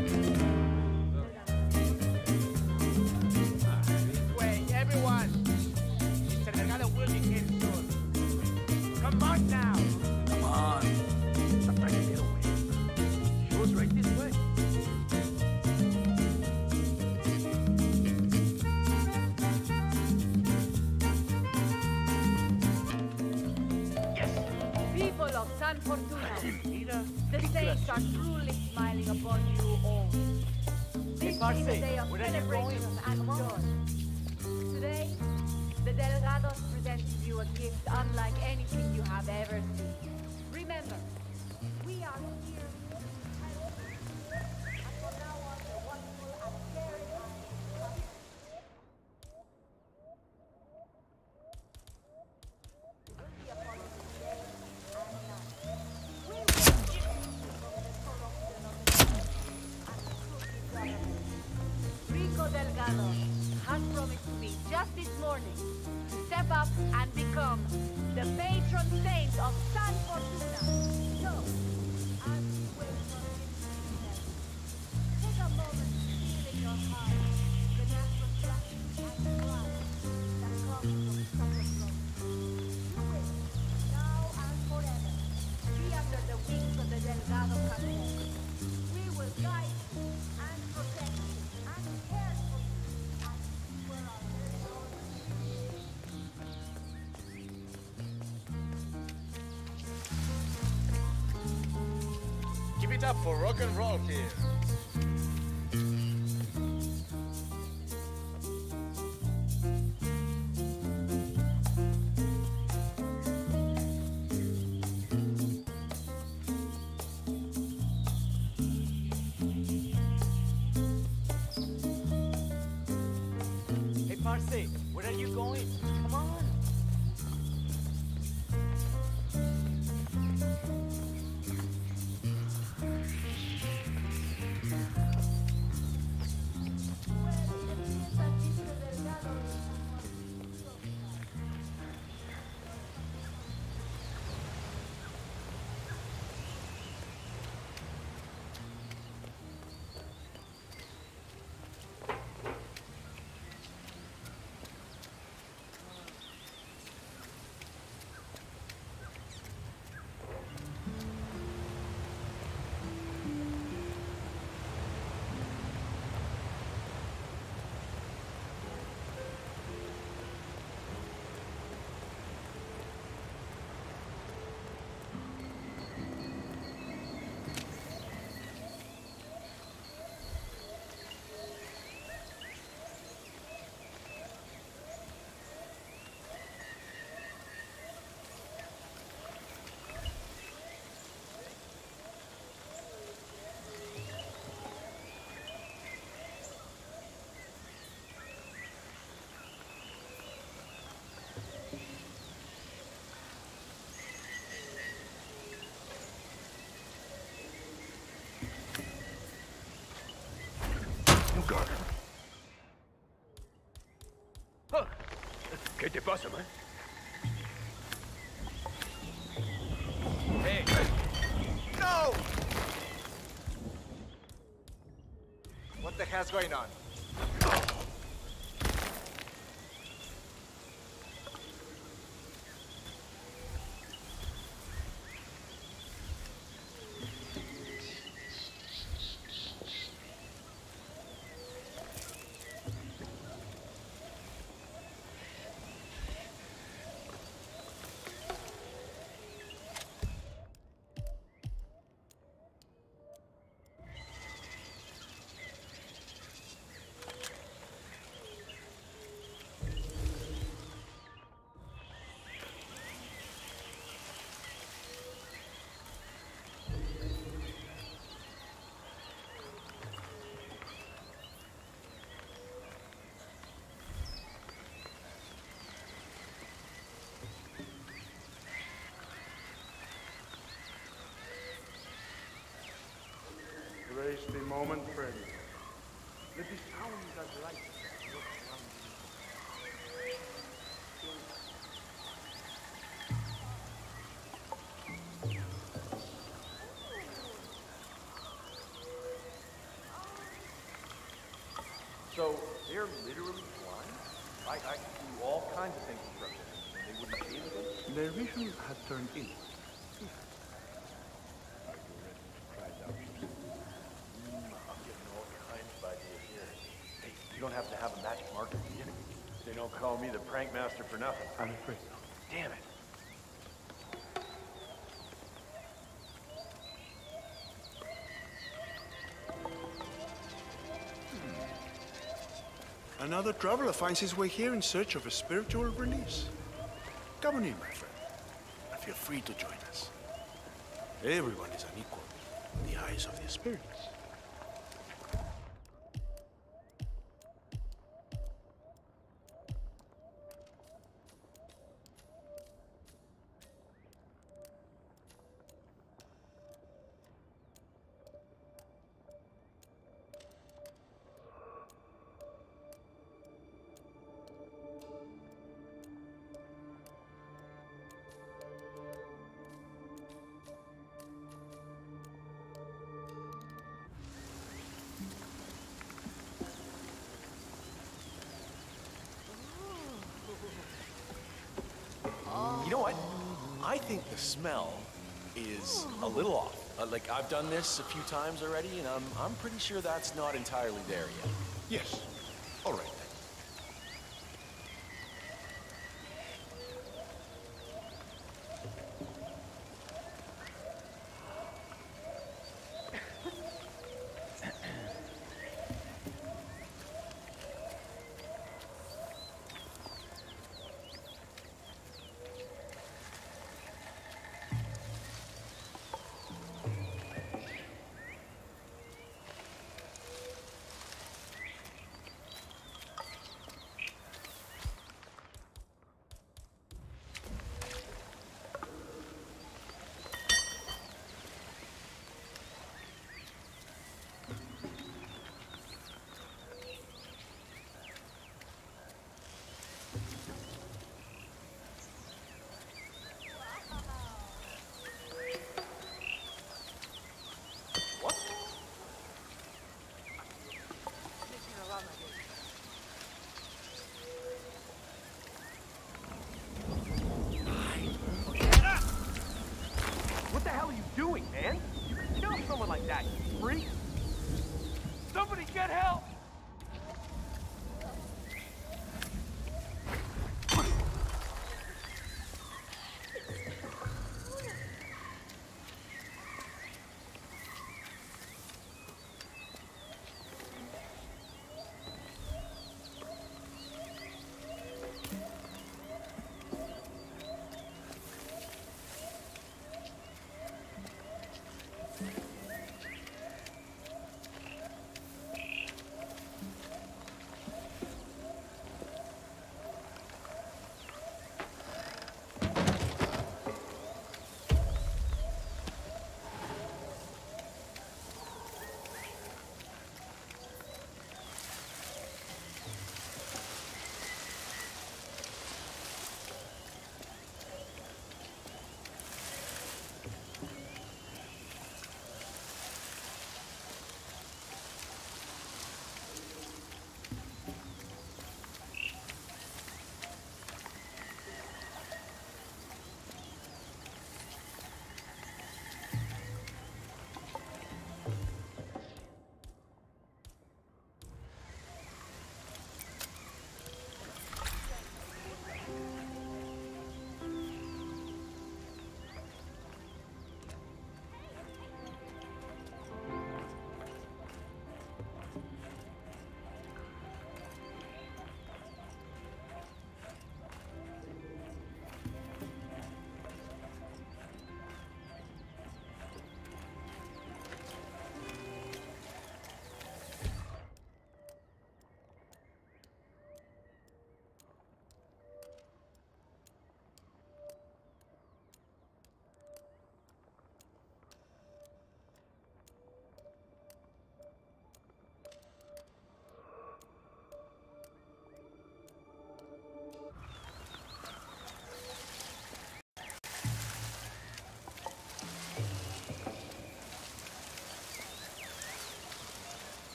Wait, everyone! Mister Delgado will be here soon. Come on now! Come on. Stop trying to get away. She was right this way. People of San Fortuna, the saints are truly smiling upon you all. This is a day of celebration and joy. Today, the Delgados present to you a gift unlike anything you have ever seen. Remember, we are here. Delgado has promised me just this morning to step up and become the patron saint of San Fortuna. So, as we wait for him to be take a moment to feel in your heart the natural gratitude and pride that comes from such a throne. You will, now and forever, be under the wings of the Delgado cartel. We will guide you and protect you and care for you. Give it up for rock and roll here. Hey, Parse, where are you going? Come on. ¿Qué pasa, man? Hey! No! What the hell's going on? Embrace the moment, friend. Let the sounds as light look around So they're literally blind? I, I can do all kinds of things with them, and they wouldn't see anything? Their vision had turned in. You don't have to have a magic marker, do you? They don't call me the prank master for nothing. I'm afraid not. Damn it. Another traveler finds his way here in search of a spiritual release. Come on in, my friend. And feel free to join us. Everyone is unequal in the eyes of the spirits. You know what? I think the smell is a little off. Uh, like, I've done this a few times already, and I'm, I'm pretty sure that's not entirely there yet. Yes. All right, then.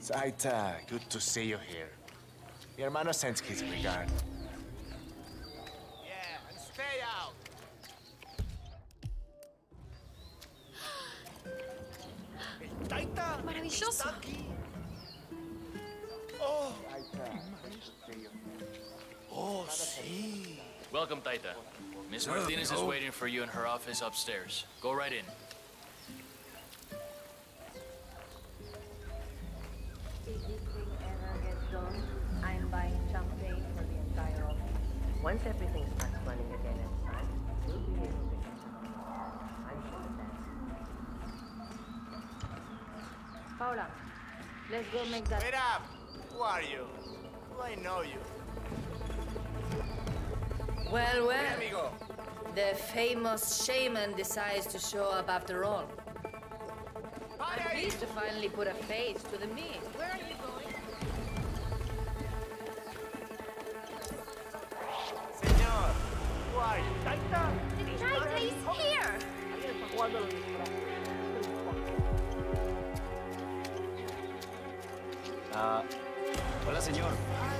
Taita, good to see you here. Mi hermano sends his regard. Yeah, and stay out. El Taita Maravilloso. está aquí. Oh, oh, sí. Welcome, Taita. Miss Martinez is waiting for you in her office upstairs. Go right in. If this thing ever gets done, I'm buying champagne for the entire office. Once everything starts running again inside, we'll be able to get to know. I'm sure of that. Paula, let's go make that. Wait up. Who are you? Do I know you? Well, well. Hey, amigo. The famous shaman decides to show up after all. I'm pleased to finally put a face to the mist. Where are you going? Señor, who are you? Taita? Taita is here! Ah, hola, señor.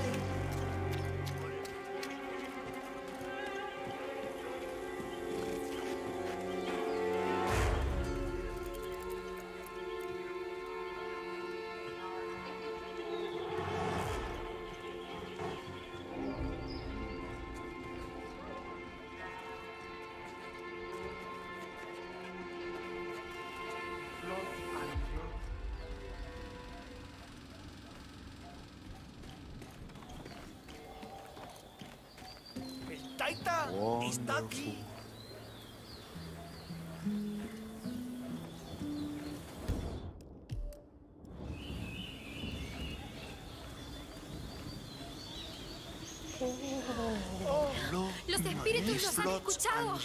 El Taita está aquí. Los espíritus los han escuchado.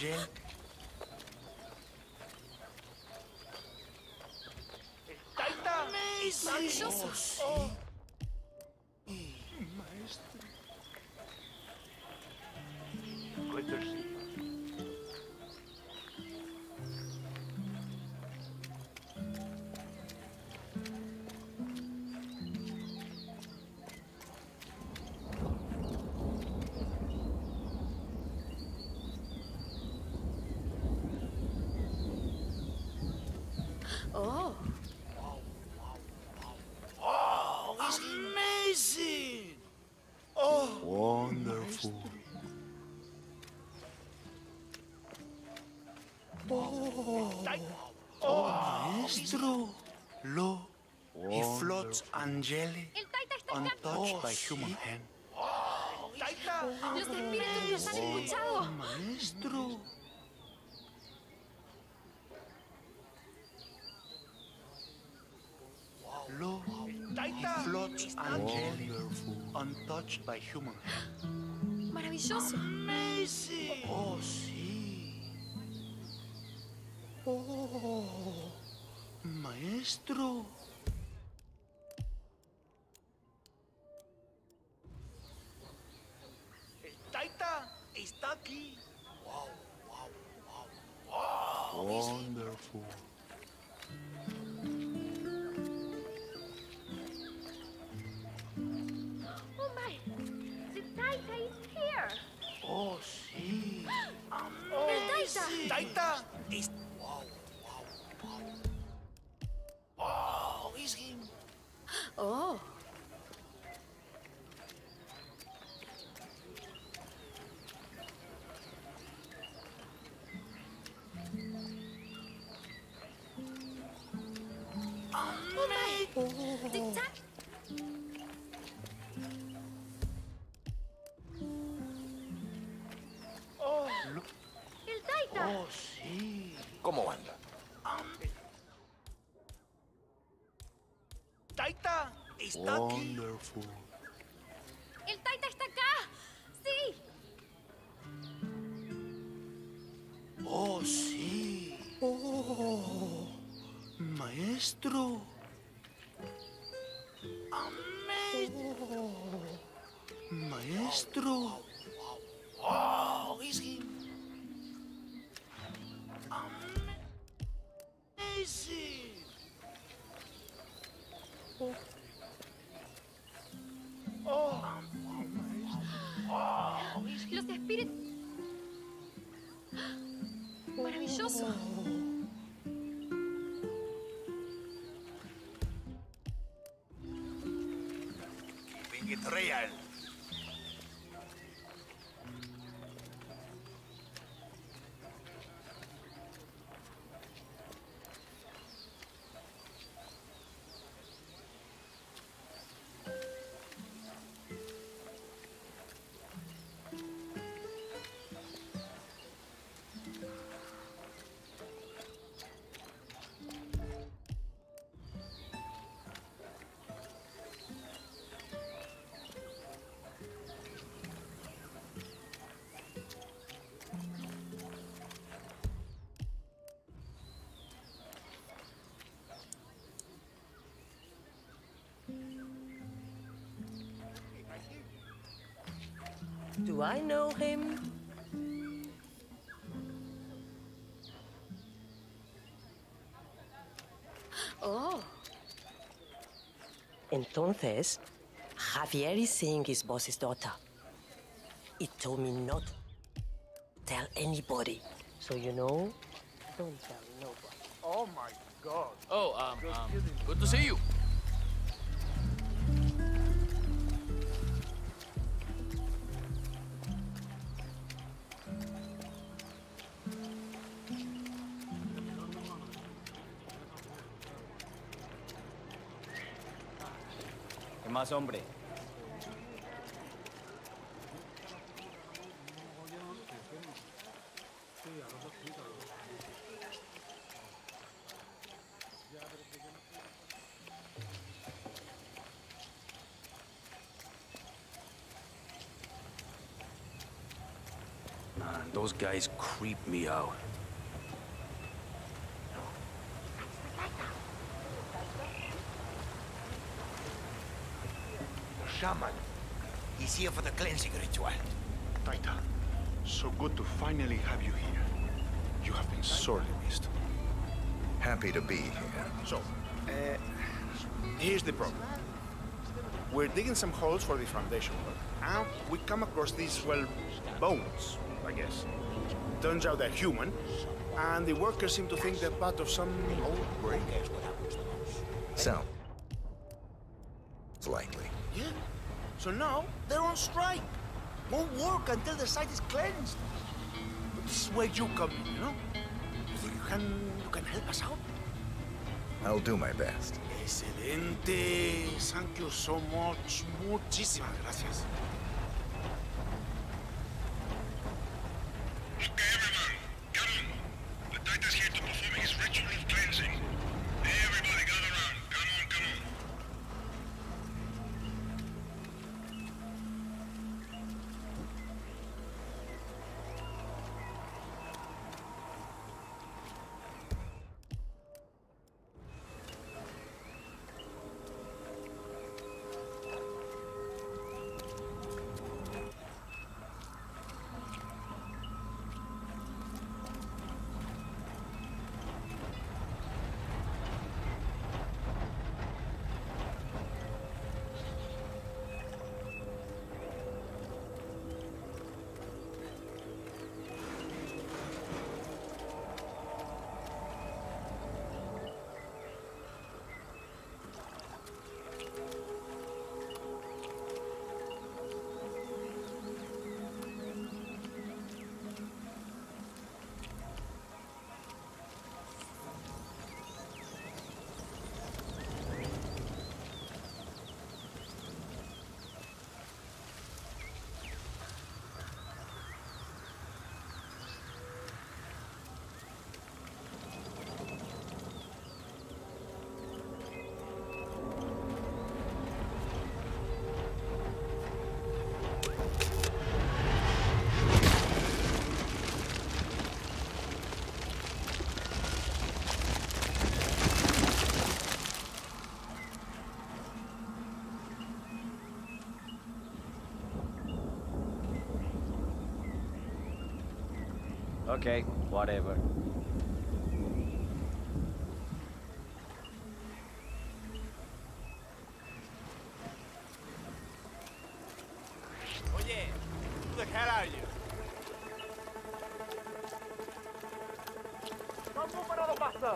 Taita es Maravilloso. Oh, Oh. oh, it's amazing. Oh, Wonderful. Oh, oh, maestro. Lo, he floats angelic, El Taita está acá. untouched by human hand. Taita, Los espíritus los han escuchado. maestro. Lo, he floats angelic, untouched by human hand. Maravilloso. Amazing. Oh, sí. Oh, maestro. El Taita está aquí. Wow, wow, wow, wow. Wonderful. Oh my! The Taita is here! Oh, sí. El Taita! Taita is. Wow, wow, wow. Oh, it's him. Oh. Oh my! The Taita! Oh, El Taita! oh, sí. ¿Cómo anda? Taita está aquí. Wonderful. ¡El Taita está acá! ¡Sí! Oh, sí. Oh, maestro. Amazing. Maestro. Oh, it's him. Amazing. maravilloso. Keeping it real. Do I know him? Oh. Entonces, Javier is seeing his boss's daughter. He told me not to tell anybody. So, you know, don't tell nobody. Oh my God. Oh, um, um, good to see you. ¿Qué más, hombre? Man, those guys creep me out. Shaman. He's here for the cleansing ritual. Taita, so good to finally have you here. You have been sorely missed. Happy to be here. So, uh, here's the problem. We're digging some holes for the foundation work, and we come across these, well, bones, I guess. Turns out they're human, and the workers seem to think they're part of some old break. Sound likely. Yeah. So now they're on strike. Won't work until the site is cleansed. But this is where you come in, you know? You think you can you can help us out? I'll do my best. Excelente. Thank you so much. Muchísimas gracias. Okay, everyone, come on. The Titan's here to perform his ritual of cleansing. Everybody gather around. Come on, come on. Okay, whatever. Oye, who the hell are you? out.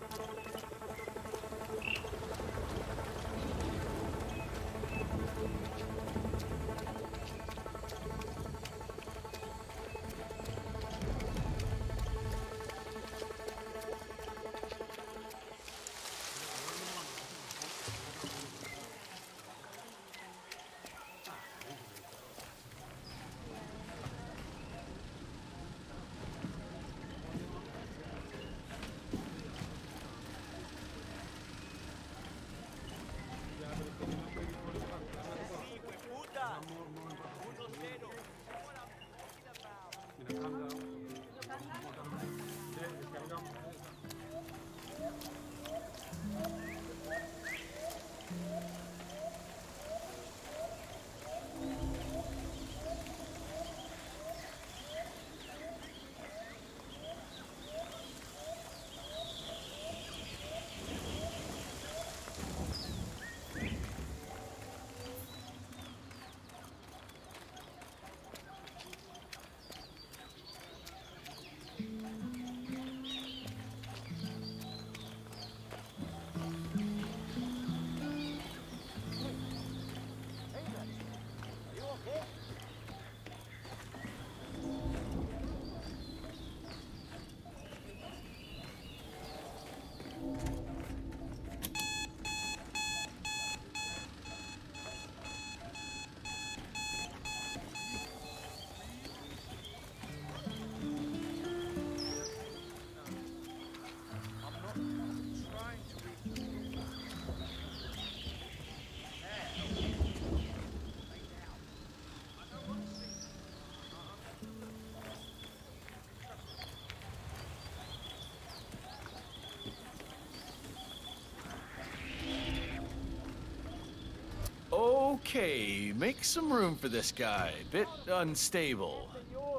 Okay, make some room for this guy. Bit unstable.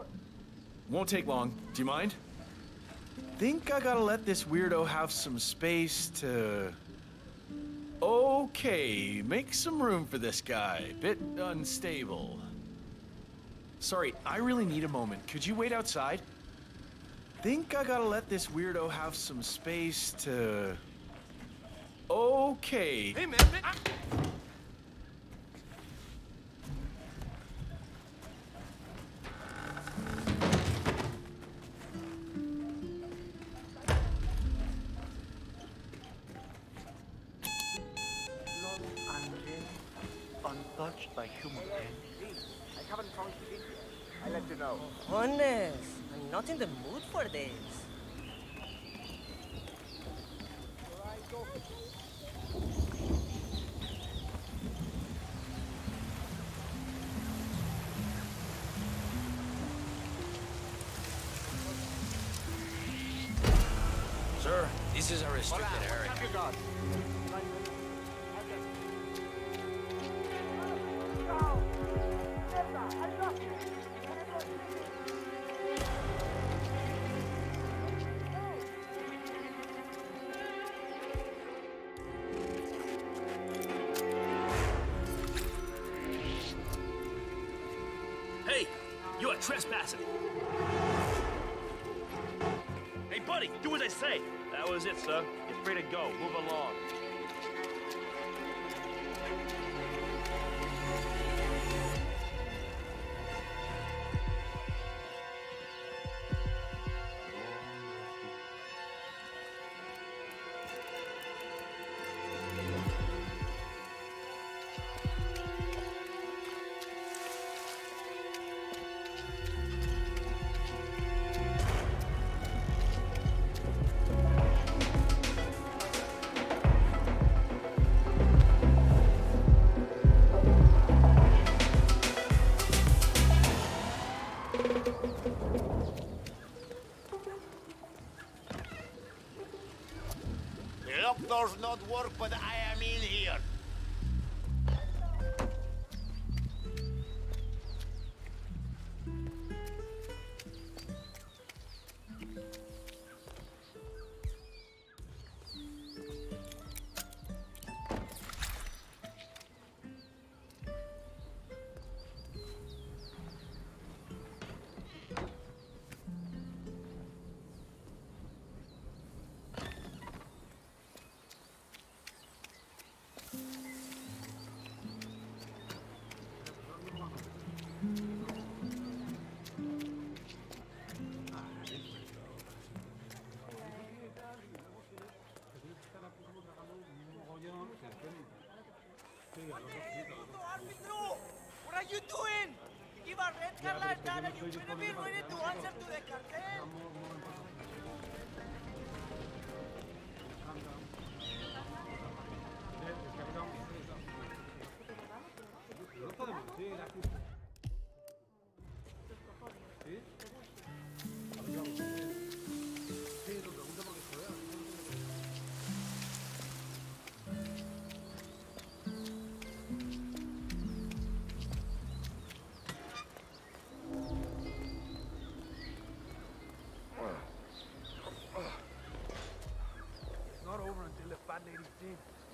Won't take long. Do you mind? Think I gotta let this weirdo have some space to... Okay, make some room for this guy. Bit unstable. Sorry, I really need a moment. Could you wait outside? Think I gotta let this weirdo have some space to... Okay. Hey, man, man. I... Untouched by human hands. I haven't found it. I let you know. Honest, I'm not in the mood for this. Sir, this is a restricted area. Hey, you are trespassing. Hey, buddy, do as I say. That was it, sir. You're free to go. Move along. Lock doors not work, but I am in here. What are you doing? You give a red card like that and you better be ready to answer to the cartel. Not over until the fat lady's dead.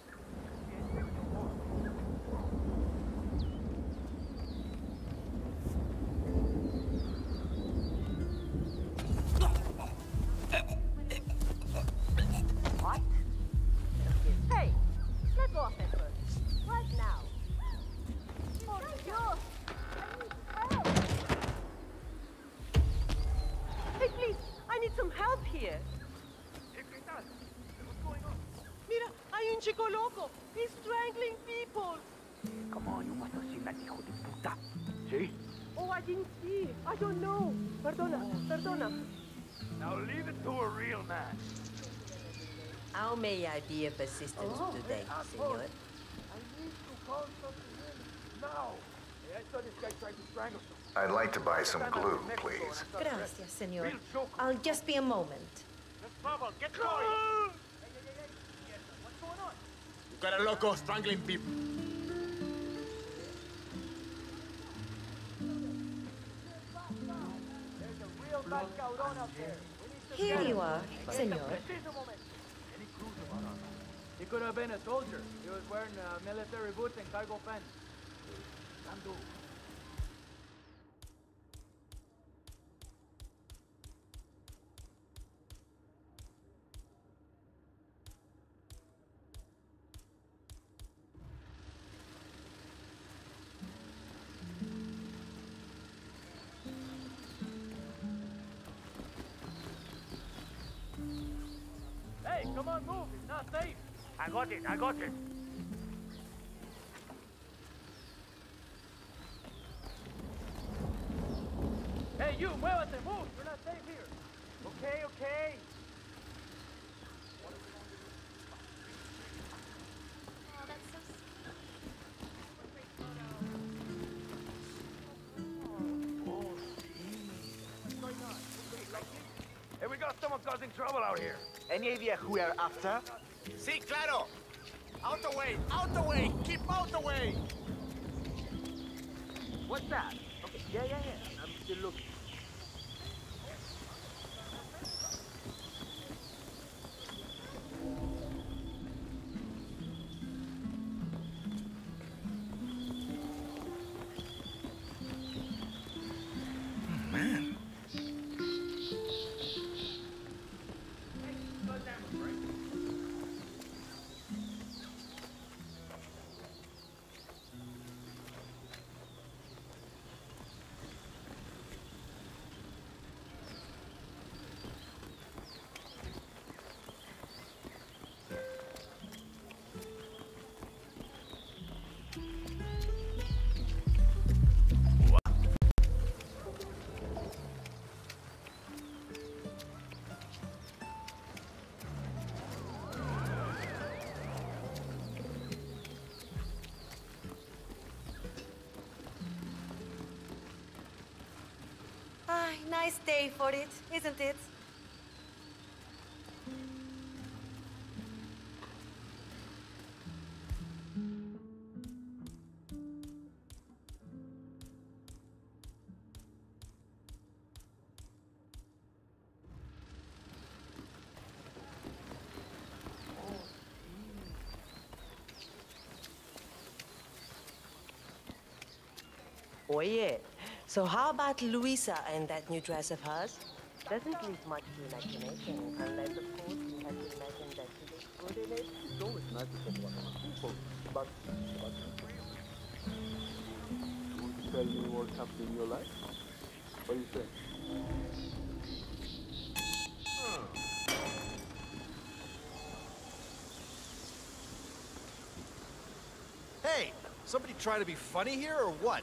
What? Hey, let go of that bird. Right now. Oh, Dios! I need help! Hey, please, I need some help here. Mira, hay un chico loco. He's strangling people. Come on, you must have seen that hijo de puta. See? Oh, I didn't see. I don't know. Perdona, perdona. Now leave it to a real man. How may I be of assistance Oh, today, hey, senor? I need to call something in now. Hey, I saw this guy trying to strangle someone. I'd like to buy some glue, please. Gracias, senor. I'll just be a moment. Trouble, get going! You got a loco strangling people. Here you are, senor. He could have been a soldier. He was wearing uh, military boots and cargo pants. Hey, come on, move. It's not safe. I got it, I got it. Hey, you, muévete, move. We're not safe here. Okay, okay. Hey, we got someone causing trouble out here. Any idea who we are after? Sí, claro. Out the way, out the way, keep out the way. What's that? Okay, yeah, yeah, yeah. I'm still looking. Man. Ah, nice day for it, isn't it? Oye, so how about Luisa and that new dress of hers? Doesn't leave much to imagination, unless, of course, you have to imagine that she looks good in it. It's always nice to get one of people, but, but you want to tell me what happened in your life? What do you think? Hey, Somebody trying to be funny here, or what?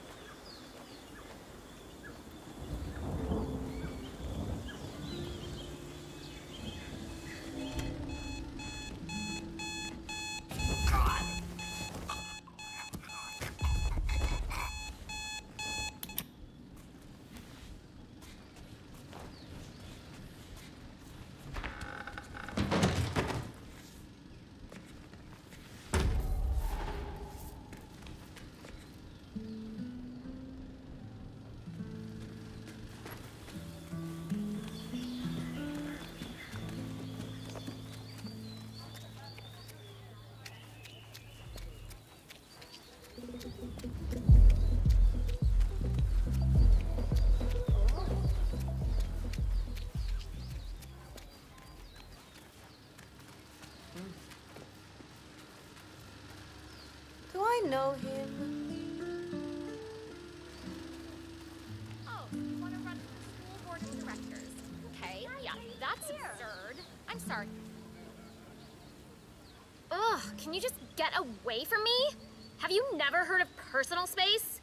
Do I know him? Oh, you want to run for the school board of directors? Okay, yeah, that's absurd. I'm sorry. Ugh, can you just get away from me? Have you never heard of personal space?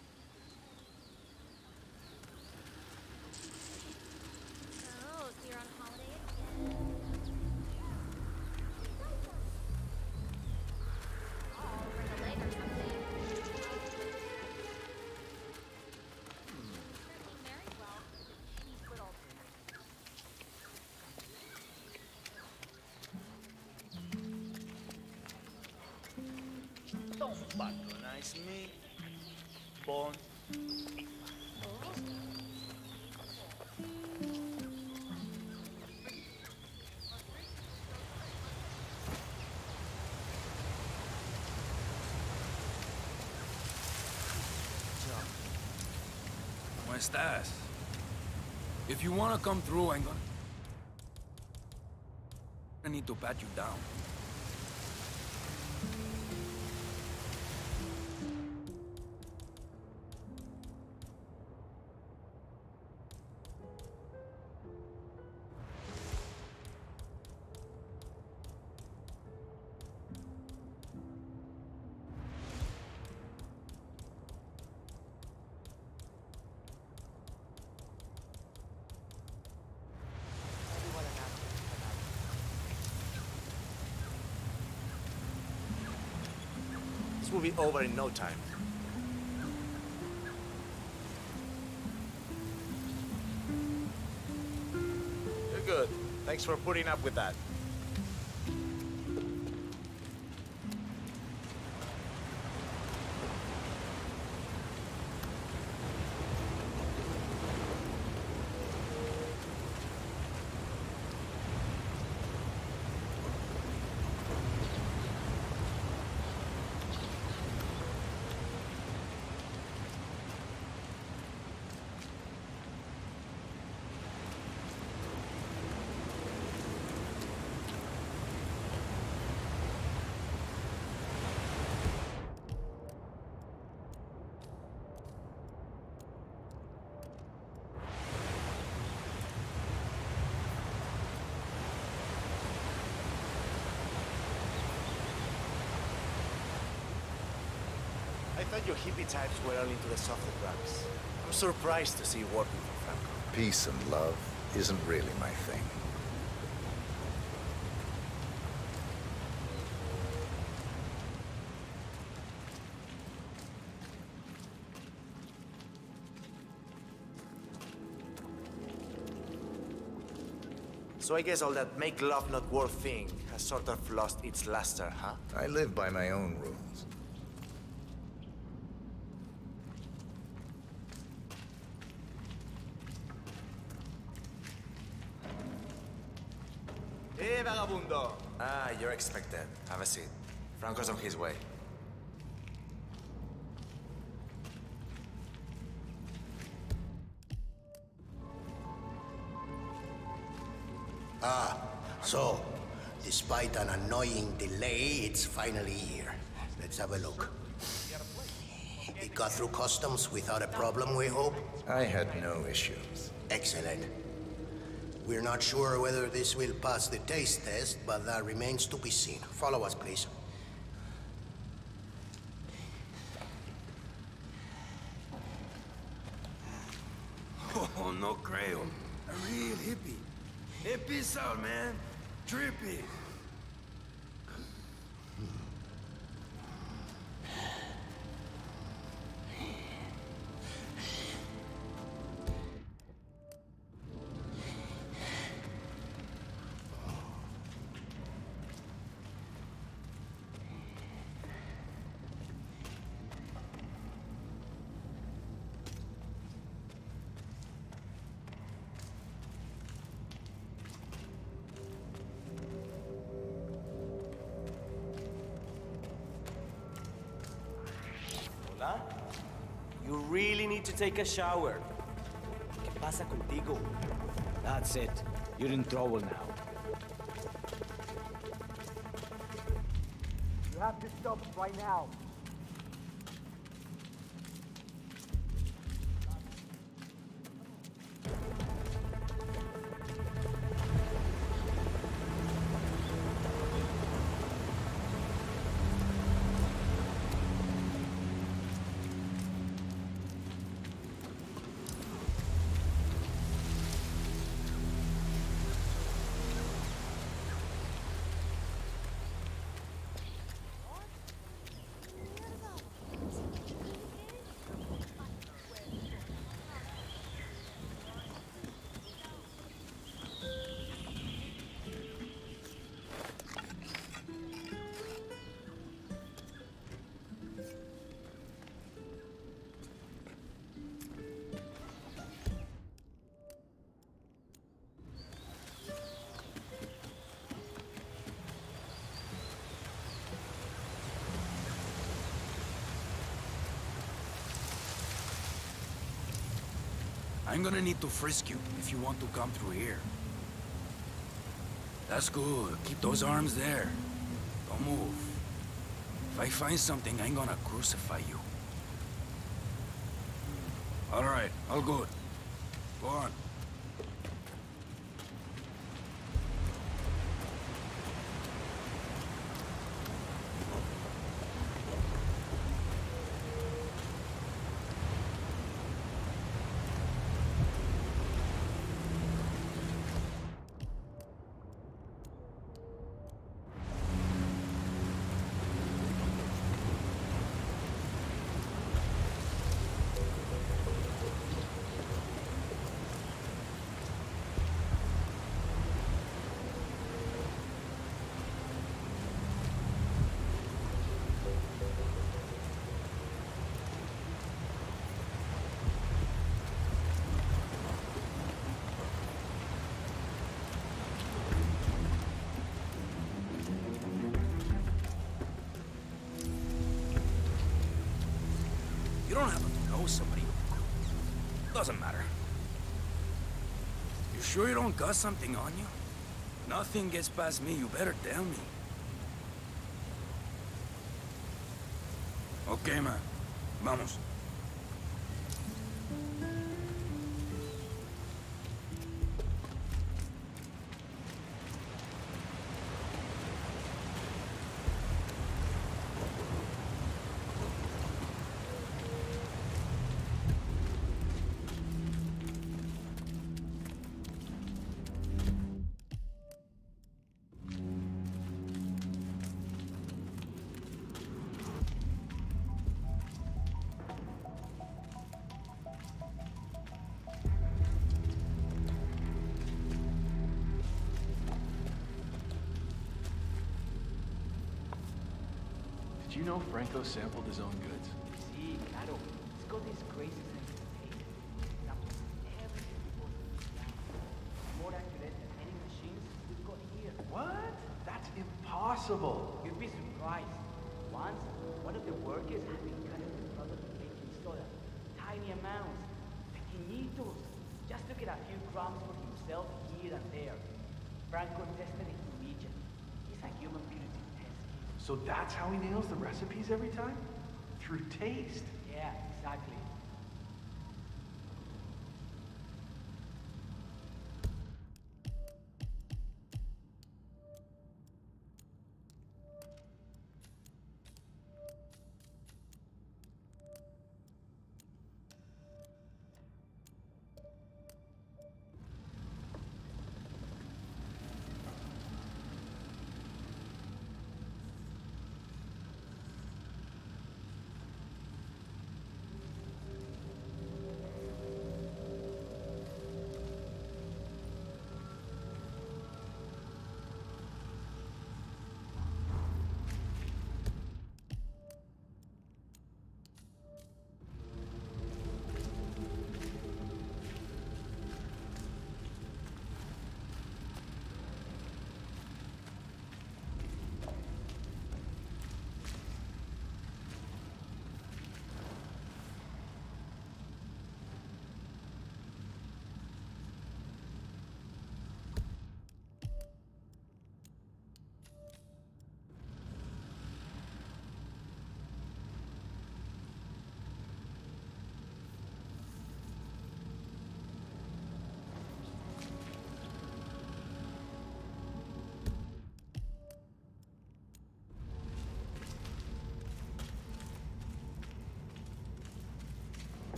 Oh, so you're on holiday again. I'll bring a leg or something. Certainly married well. Cheap little... Don't patronize me. Bon. ¿Cómo estás? If you want to come through, I'm gonna... I need to pat you down. This will be over in no time. You're good. Thanks for putting up with that. I thought your hippie types were all into the softer drugs. I'm surprised to see you working for Franco. Peace and love isn't really my thing. So I guess all that make love not war thing has sort of lost its luster, huh? I live by my own rules. Hey, vagabundo! Ah, you're expected. Have a seat. Franco's on his way. Ah, so, despite an annoying delay, it's finally here. Let's have a look. It got through customs without a problem, we hope? I had no issues. Excellent. We're not sure whether this will pass the taste test, but that remains to be seen. Follow us, please. No, no creo. A real hippie. Hippies out, man. Trippy. Hola? You really need to take a shower. ¿Qué pasa contigo? That's it. You're in trouble now. You have to stop right now. I'm gonna need to frisk you if you want to come through here. That's good. Keep those arms there. Don't move. If I find something, I'm gonna crucify you. All right, all good. Go on. You don't happen to know somebody. Doesn't matter. You sure you don't got something on you? Nothing gets past me, you better tell me. Okay, man. Vamos. Did you know Franco sampled his own goods? Sí, claro. He's got this crazy sense of taste. For example, everything before more accurate than any machines we've got here. What? That's impossible. You'd be surprised. Once, one of the workers had been cutting the product of baking soda. Tiny amounts. Pequeñitos. Just to get a few crumbs for himself here and there. Franco tested it immediately. He's a human purity test. So that's how he nails the recipes every time? Through taste? Yeah, exactly.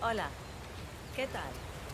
Hola. ¿Qué tal?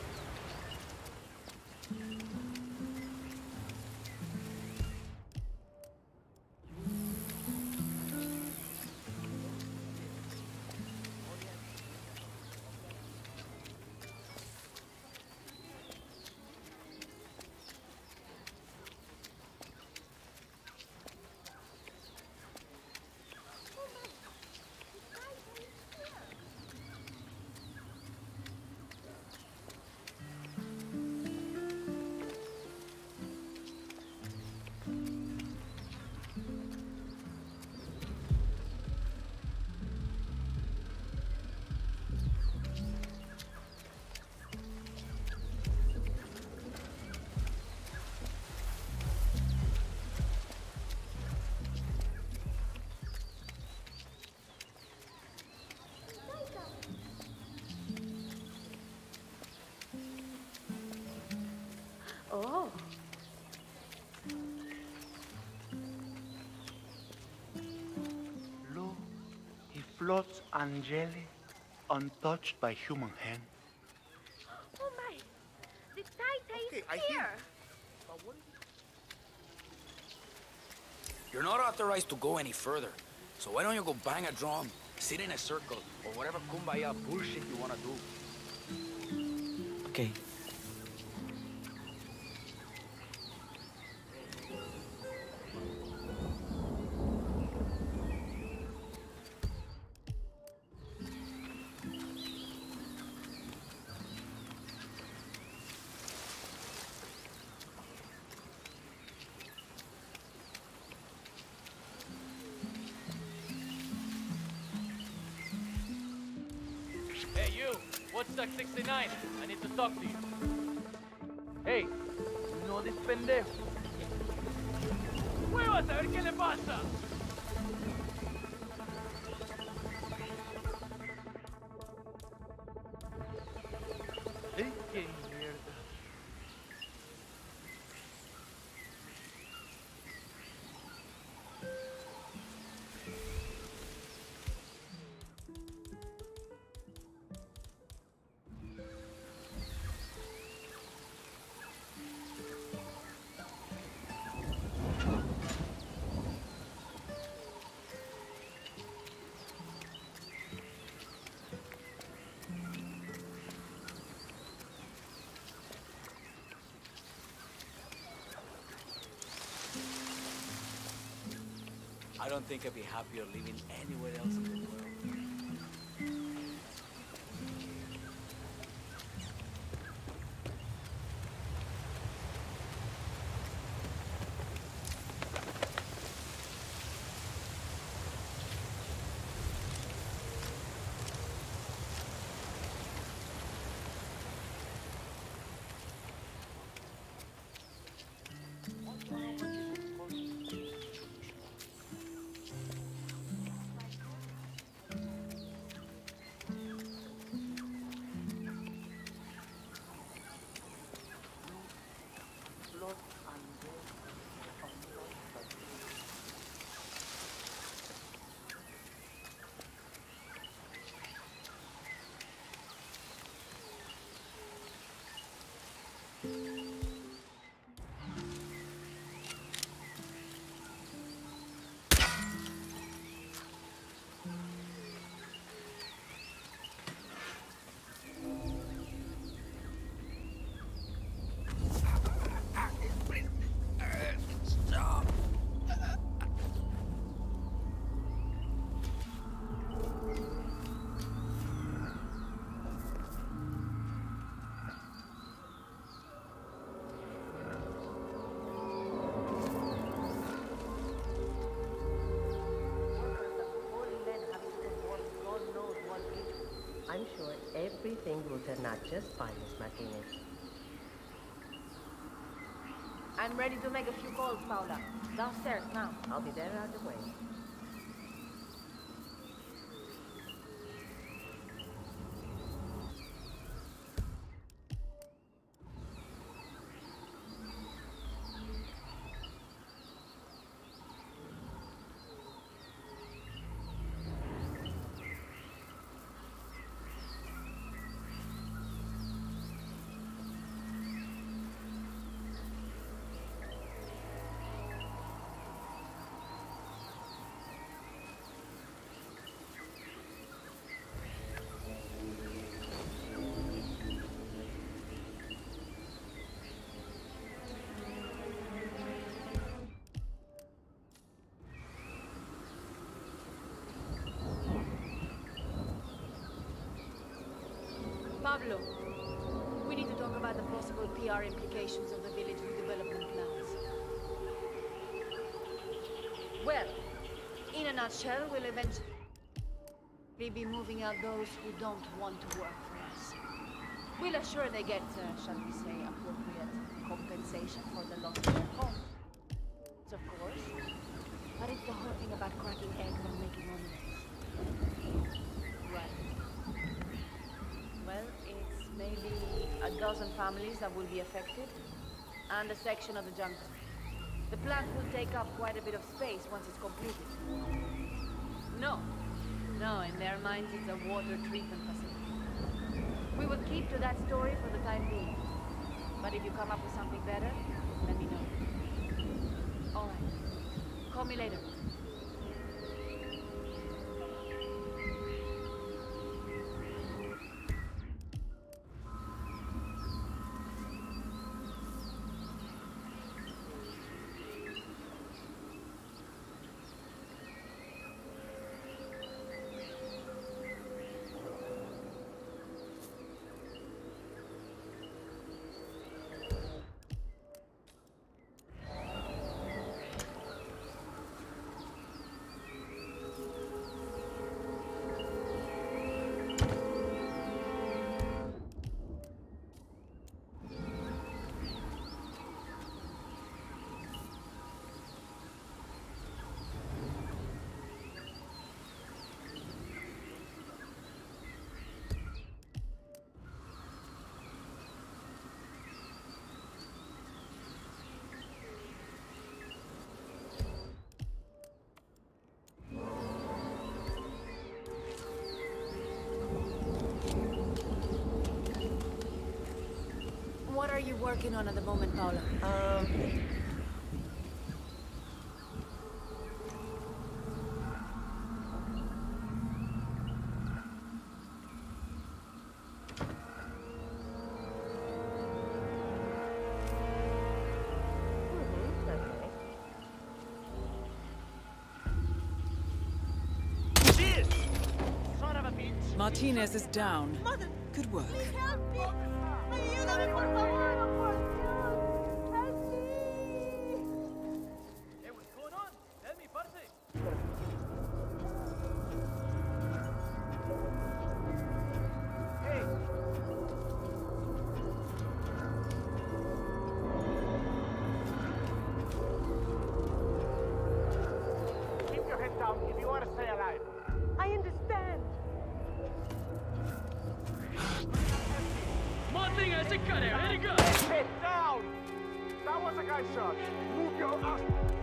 Oh. Look, he floats angelic, untouched by human hand. Oh my! The Taita Okay, is I here! hear. You're not authorized to go any further. So why don't you go bang a drum, sit in a circle, or whatever kumbaya bullshit you wanna do? Okay. Hey, you! What's Duck sixty-nine? I need to talk to you. Hey, you know this pendejo? ¡Güey, vas a ver qué le pasa! ¡Eh, qué mierda! I don't think I'd be happier living anywhere else in the world. I'm sure everything will turn out just fine, Miss Martinez. I'm ready to make a few calls, Paula. Downstairs now. I'll be there out the way. Pablo, we need to talk about the possible P R implications of the village redevelopment plans. Well, in a nutshell, we'll eventually be moving out those who don't want to work for us. We'll assure they get, uh, shall we say, appropriate compensation for the loss of their home. Of course. But it's the whole thing about cracking eggs and making omelets. Right. Well, it's maybe a dozen families that will be affected, and a section of the jungle. The plant will take up quite a bit of space once it's completed. No. No, in their minds it's a water treatment facility. We will keep to that story for the time being. But if you come up with something better, let me know. All right. Call me later. What are you working on at the moment, Paula? Um... Martinez is down. Mother, good work. Help me! Ayúdame, por favor, por Dios! Help me! Hey, what's going on? Tell me, parce. Hey! Keep your head down if you want to stay alive. I understand. Modeling as a cutter, ready to go! Head down! That was a guy's shot. Move your ass.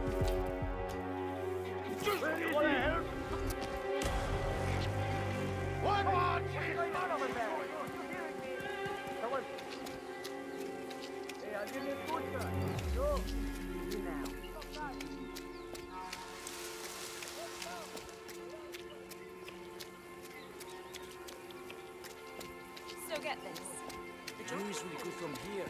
Just you want to help? What? What? What's going on over there? You hearing me? Someone. Hey, I'll give you a good shot. Go. You now. So get this. The juice will go from here.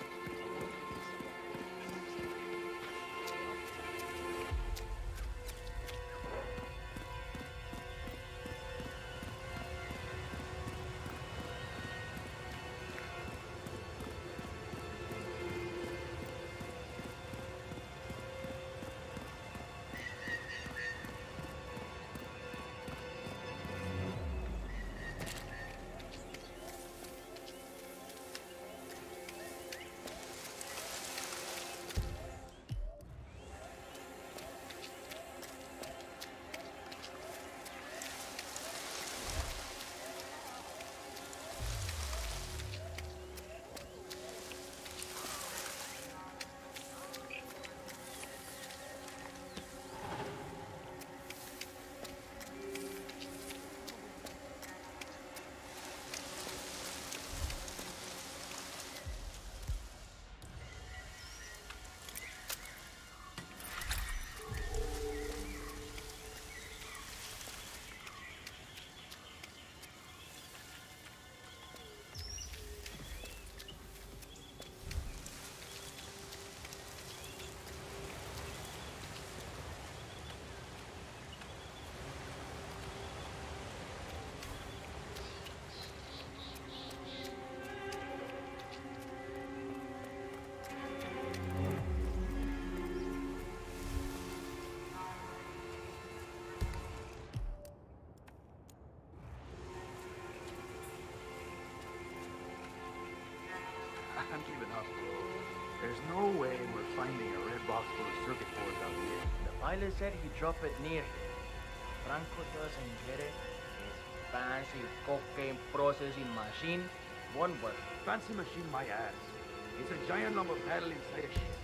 There's no way we're finding a red box full of circuit boards out here. The pilot said he dropped it near here. Franco doesn't get it. His fancy cocaine processing machine won't work. Fancy machine my ass. It's a giant lump of metal inside a ship.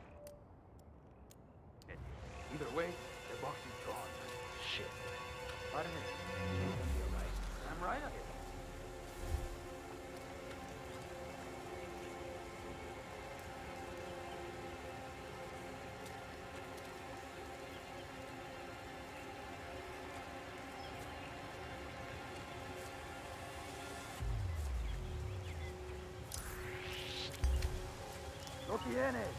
Either way, the box is gone. Shit. Pardon me. You're right. I'm right on it. Lo tienes.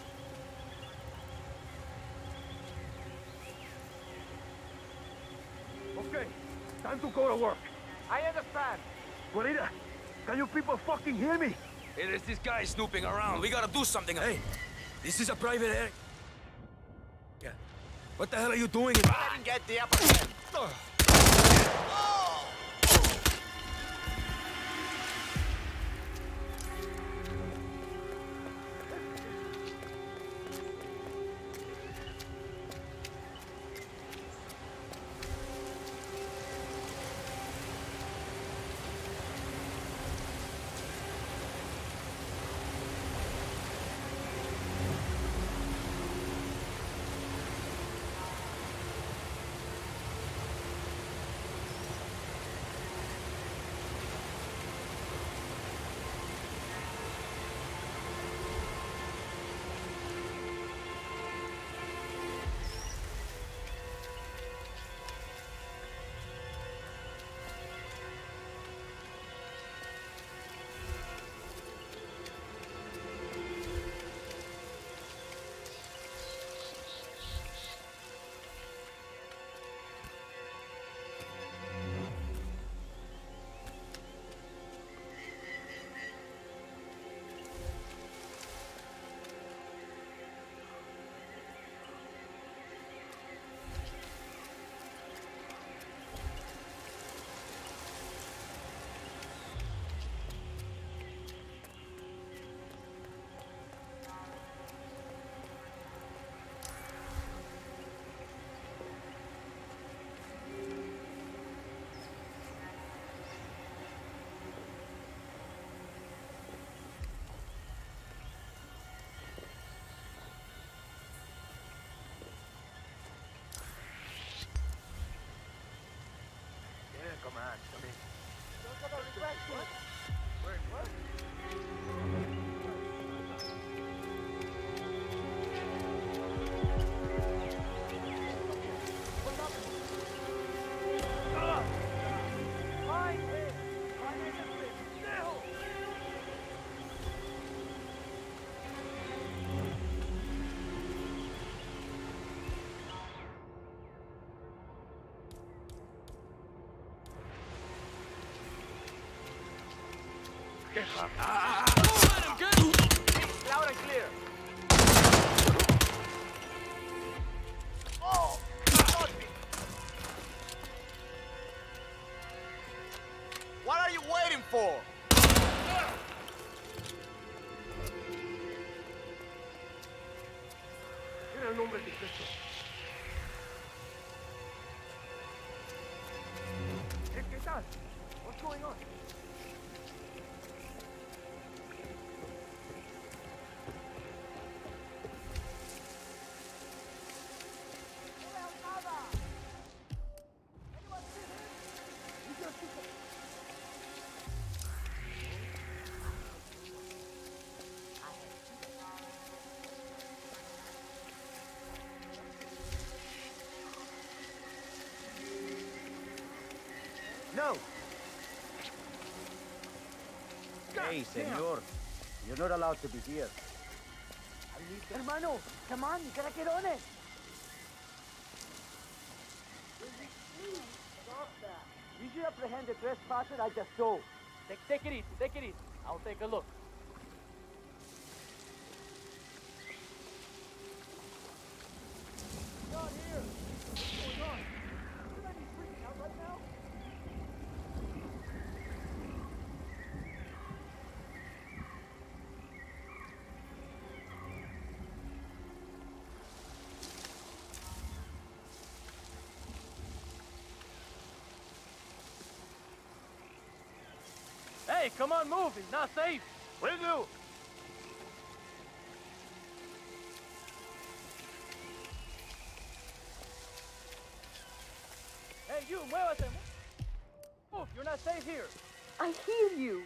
Okay, time to go to work. I understand. Guarida, can you people fucking hear me? Hey, there's this guy snooping around. We gotta do something. Hey, this is a private area. Yeah. What the hell are you doing? I didn't get the upper hand. Come on, come in. Ah, let him get loud and clear. Oh, got me. What are you waiting for? Mira el nombre de Cristo. ¿Qué tal? What's going on? No! Hey, senor. You're not allowed to be here. Hermano, come on, you gotta get on it. You should apprehend the trespasser I just saw. Take, take it easy, take it easy. I'll take a look. Not here. What's going on? Should I be freaking out right now? Hey, come on, move. He's not safe. Will do. Hey, you, muévete. Move, you're not safe here. I hear you.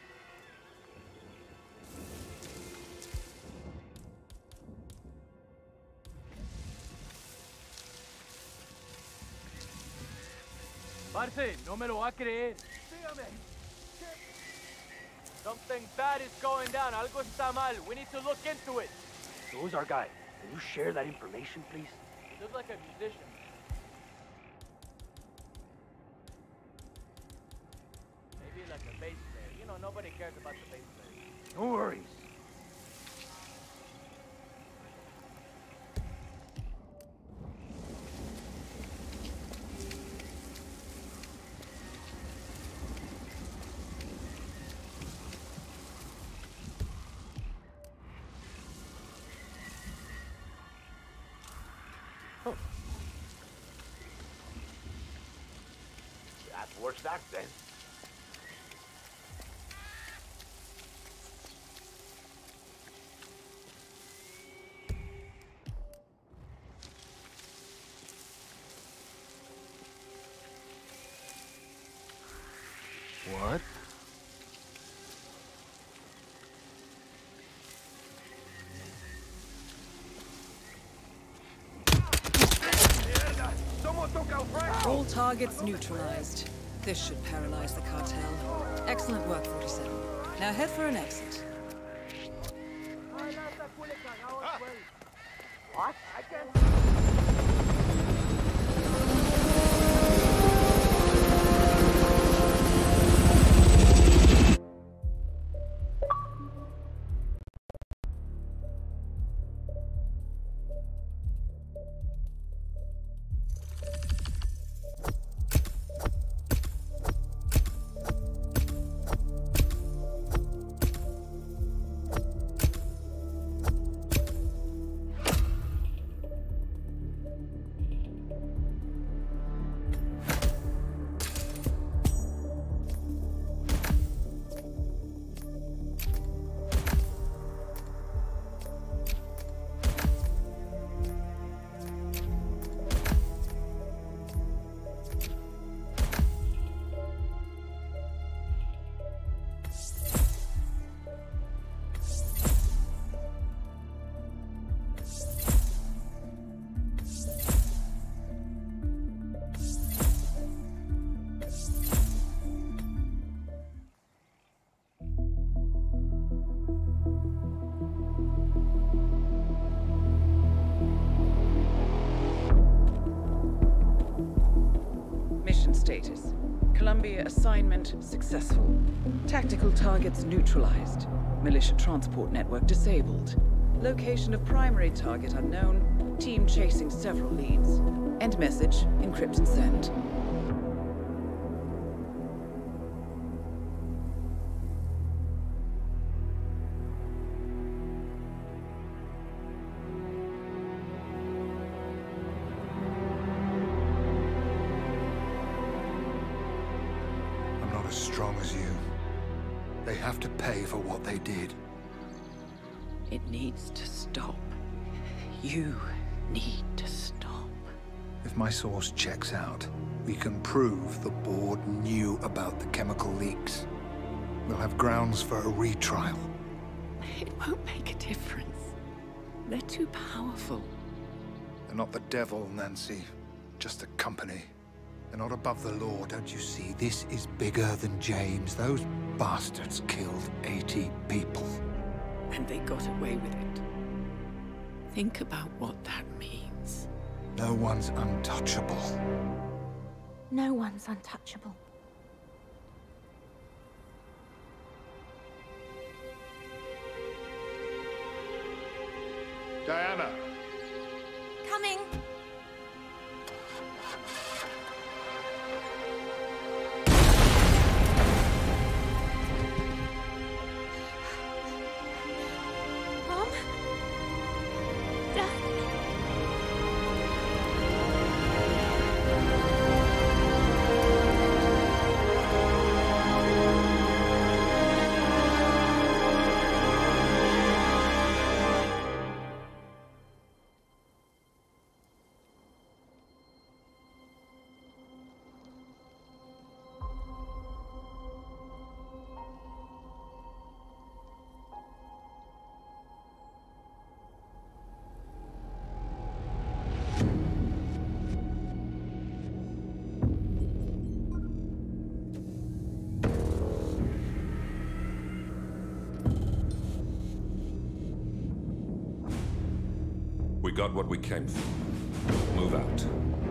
Parce, no me lo va a creer. Sígame. Something bad is going down. Algo está mal. We need to look into it. So who's our guy? Can you share that information, please? He looks like a musician. Maybe like a bass player. You know, nobody cares about the bass player. No worries. That's worse that then. What? All targets neutralized. This should paralyze the cartel. Excellent work, forty-seven. Now head for an exit. What? I can't... Status. Columbia assignment successful. Tactical targets neutralized. Militia transport network disabled. Location of primary target unknown. Team chasing several leads. End message, encrypt and send. As strong as you. They have to pay for what they did. It needs to stop. You need to stop. If my source checks out, we can prove the board knew about the chemical leaks. We'll have grounds for a retrial. It won't make a difference. They're too powerful. They're not the devil, Nancy. Just a company. They're not above the law, don't you see? This is bigger than James. Those bastards killed eighty people. And they got away with it. Think about what that means. No one's untouchable. No one's untouchable. Diana! Coming! We got what we came for. Move out.